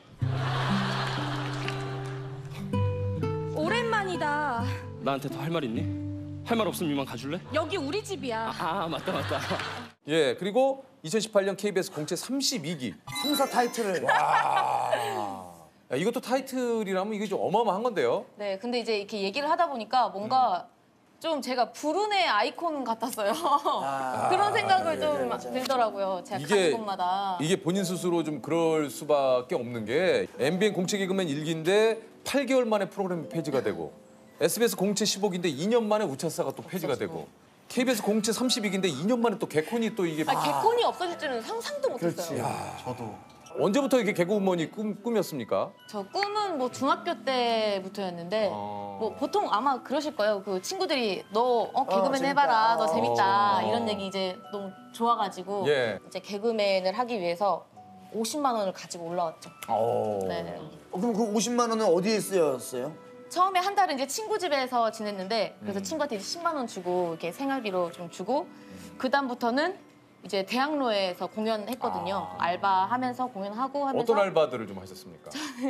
오랜만이다. 나한테 더 할 말 있니? 할 말 없으면 이만 가줄래? 여기 우리 집이야. 아 맞다 맞다. 예 그리고 이천십팔 년 케이비에스 공채 삼십이 기 승사 타이틀을. 와. 야, 이것도 타이틀이라면 이게 좀 어마어마한 건데요. 네, 근데 이제 이렇게 얘기를 하다 보니까 뭔가 좀 제가 불운의 아이콘 같았어요. 그런 생각을 좀 들더라고요. 제가 이게- 가는 곳마다. 이게 본인 스스로 좀 그럴 수밖에 없는 게 엠비엔 공채 개그맨 일 기인데 팔 개월 만에 프로그램이 폐지가 되고 에스비에스 공채 십오 기인데 이 년 만에 우차사가 또 폐지가 되고 케이비에스 공채 삼십이 기인데 이 년 만에 또 개콘이 또 이게 아, 개콘이 없어질 줄은 상상도 못했어요. 야, 저도 언제부터 이렇게 개그우먼이 꿈, 꿈이었습니까? 저 꿈은 뭐 중학교 때부터였는데 어. 뭐 보통 아마 그러실 거예요. 그 친구들이 너 어, 개그맨 재밌다. 해봐라, 너 재밌다 어. 이런 얘기 이제 너무 좋아가지고 예. 이제 개그맨을 하기 위해서 오십만 원을 가지고 올라왔죠. 어. 네. 어, 그럼 그 오십만 원은 어디에 쓰였어요? 처음에 한 달은 이제 친구 집에서 지냈는데 그래서 친구한테 이제 십만 원 주고 이렇게 생활비로 좀 주고 그 다음부터는 이제 대학로에서 공연했거든요. 아. 알바하면서 공연하고 하면서 어떤 알바들을 좀 하셨습니까?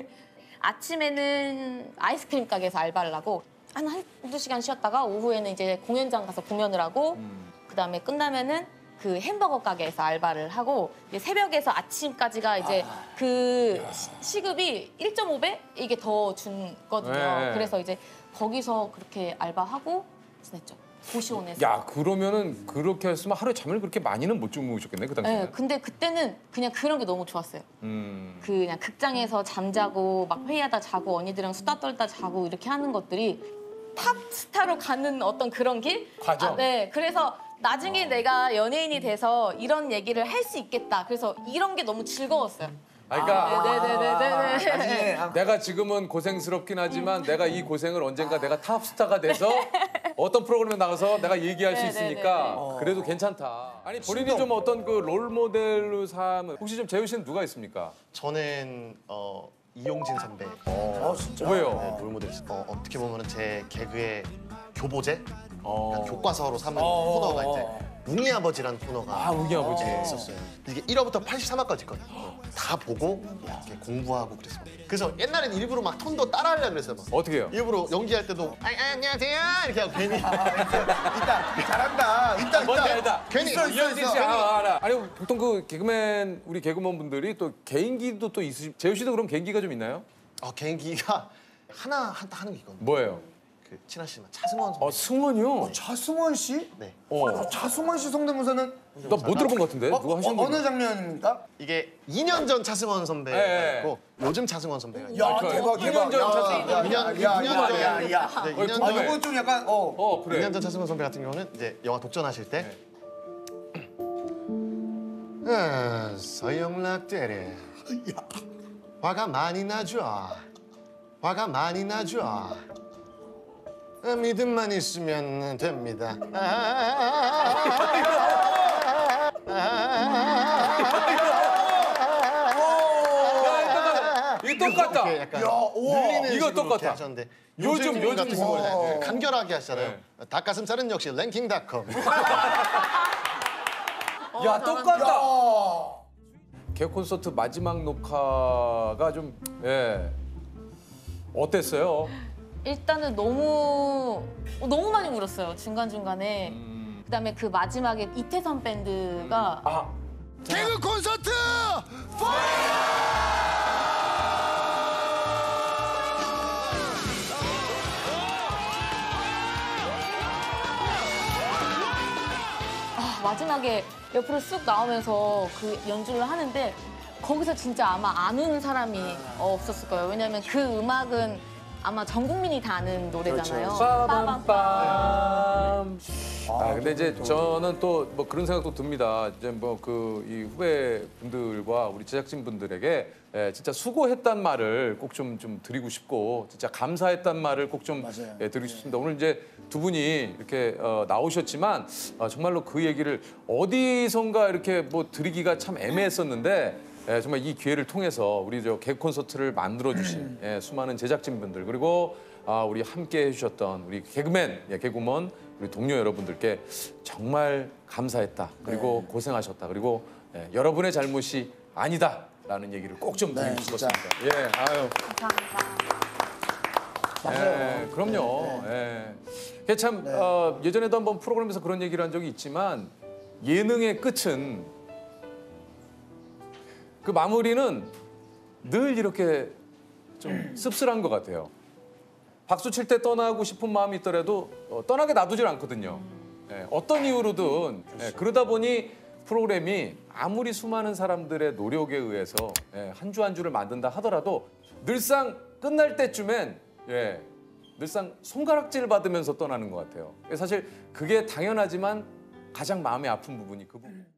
아침에는 아이스크림 가게에서 알바를 하고 한 한두 시간 쉬었다가 오후에는 이제 공연장 가서 공연을 하고 음. 그다음에 끝나면은 그 햄버거 가게에서 알바를 하고 이제 새벽에서 아침까지가 이제 아. 그 시, 시급이 일 점 오 배 이게 더 준거든요. 네. 그래서 이제 거기서 그렇게 알바하고 지냈죠. 고시원에서. 야, 그러면은 그렇게 했으면 하루에 잠을 그렇게 많이는 못 주무셨겠네, 그 당시에. 네, 근데 그때는 그냥 그런 게 너무 좋았어요. 음. 그 그냥 극장에서 잠자고 막 회의하다 자고 언니들이랑 수다 떨다 자고 이렇게 하는 것들이 탑 스타로 가는 어떤 그런 길? 과정. 아, 네, 그래서 나중에 어. 내가 연예인이 돼서 이런 얘기를 할 수 있겠다. 그래서 이런 게 너무 즐거웠어요. 아, 그러니까 아, 네네네네. 내가 지금은 고생스럽긴 하지만 내가 이 고생을 언젠가 내가 탑스타가 돼서 어떤 프로그램에 나가서 내가 얘기할 수 있으니까 그래도 괜찮다. 아니 본인이 좀 어떤 그 롤모델로 삼은 혹시 좀 재우 씨는 누가 있습니까? 저는 어, 이용진 선배. 어, 진짜? 왜요? 네, 롤모델. 어, 어떻게 보면 제 개그의 교보제? 어. 교과서로 삼은 어. 코너가 이제 웅이 아버지라는 코너가 아, 웅이 아버지. 네, 있었어요. 이게 일 화부터 팔십삼 화까지 있거든요. 다 보고 이렇게 공부하고 그랬어요. 그래서 옛날엔 일부러 막 톤도 따라하려고 그랬어요. 막. 어떻게 해요? 일부러 연기할 때도 아, 아, 안녕하세요 이렇게 하고 괜히 있다 잘한다 있다 뭔지 있다 알다. 괜히 있어 있어 이현진 씨 있어 알아, 알아. 아니 보통 그 개그맨 우리 개그맨 분들이 또 개인기도 또 있으시. 재우 씨도 그럼 개인기가 좀 있나요? 어, 개인기가 하나 한다 하는 게 있거든요. 뭐예요? 그 친하시지만 차승원 선배. 어, 승원이요? 어, 차승원 씨? 네. 어. 차승원 씨 성대모사는 나 못 들어본 것 같은데. 어, 누가 하시는 어, 거예요? 어느 장면입니까? 이게 이 년 전 차승원 선배가 네. 있고 요즘 차승원 선배가 있고. 야 대박 이 년 대박 전 차승원. 야, 이 년, 야, 이 야, 년 야, 전에. 야, 야. 네, 이 년 아 전에. 이건 좀 약간 어 어 그래. 이 년 전 차승원 선배 같은 경우는 이제 영화 독전하실 때 아, 서영락 대래 화가 많이 나죠. 화가 많이 나죠. 아, 믿음만 있으면 됩니다. 아, 아, 야, 이거 똑같다. 약간 야, 우와. 늘리는 이거 식으로 똑같다. 하셨는데 요즘, 요즘 요즘 같은 식으로. 경우는 어. 간결하게 하시잖아요. 네. 닭가슴살은 역시 랭킹닷컴. 야 똑같다. 야. 개 콘서트 마지막 녹화가 좀 예. 어땠어요? 일단은 너무 너무 많이 울었어요. 중간 중간에. 음. 그다음에 그 마지막에 이태선 밴드가 아. 개그 콘서트 아, 마지막에 옆으로 쑥 나오면서 그 연주를 하는데 거기서 진짜 아마 안 우는 사람이 없었을 거예요. 왜냐하면 그 음악은 아마 전 국민이 다 아는 노래잖아요. 빠밤빰. 아 근데 이제 저는 또 뭐 그런 생각도 듭니다. 이제 뭐 그 이 후배 분들과 우리 제작진 분들에게 예, 진짜 수고했단 말을 꼭 좀 좀 드리고 싶고 진짜 감사했단 말을 꼭 좀 예, 드리고 싶습니다. 오늘 이제 두 분이 이렇게 어, 나오셨지만 어, 정말로 그 얘기를 어디선가 이렇게 뭐 드리기가 참 애매했었는데. 예, 정말 이 기회를 통해서 우리 저 개그 콘서트를 만들어주신 예, 수많은 제작진분들 그리고 아, 우리 함께 해주셨던 우리 개그맨, 예, 개그우먼 우리 동료 여러분들께 정말 감사했다. 그리고 네. 고생하셨다. 그리고 예, 여러분의 잘못이 아니다라는 얘기를 꼭 좀 드리고 네, 싶었습니다. 예, 아유. 감사합니다. 맞아요. 예, 그럼요. 예. 그게 참 네. 어, 예전에도 한번 프로그램에서 그런 얘기를 한 적이 있지만 예능의 끝은 그 마무리는 늘 이렇게 좀 씁쓸한 것 같아요. 박수 칠 때 떠나고 싶은 마음이 있더라도 어, 떠나게 놔두질 않거든요. 예, 어떤 이유로든 예, 그러다 보니 프로그램이 아무리 수많은 사람들의 노력에 의해서 예, 한 주 한 주를 만든다 하더라도 늘상 끝날 때쯤엔 예, 늘상 손가락질 받으면서 떠나는 것 같아요. 사실 그게 당연하지만 가장 마음이 아픈 부분이 그 부분.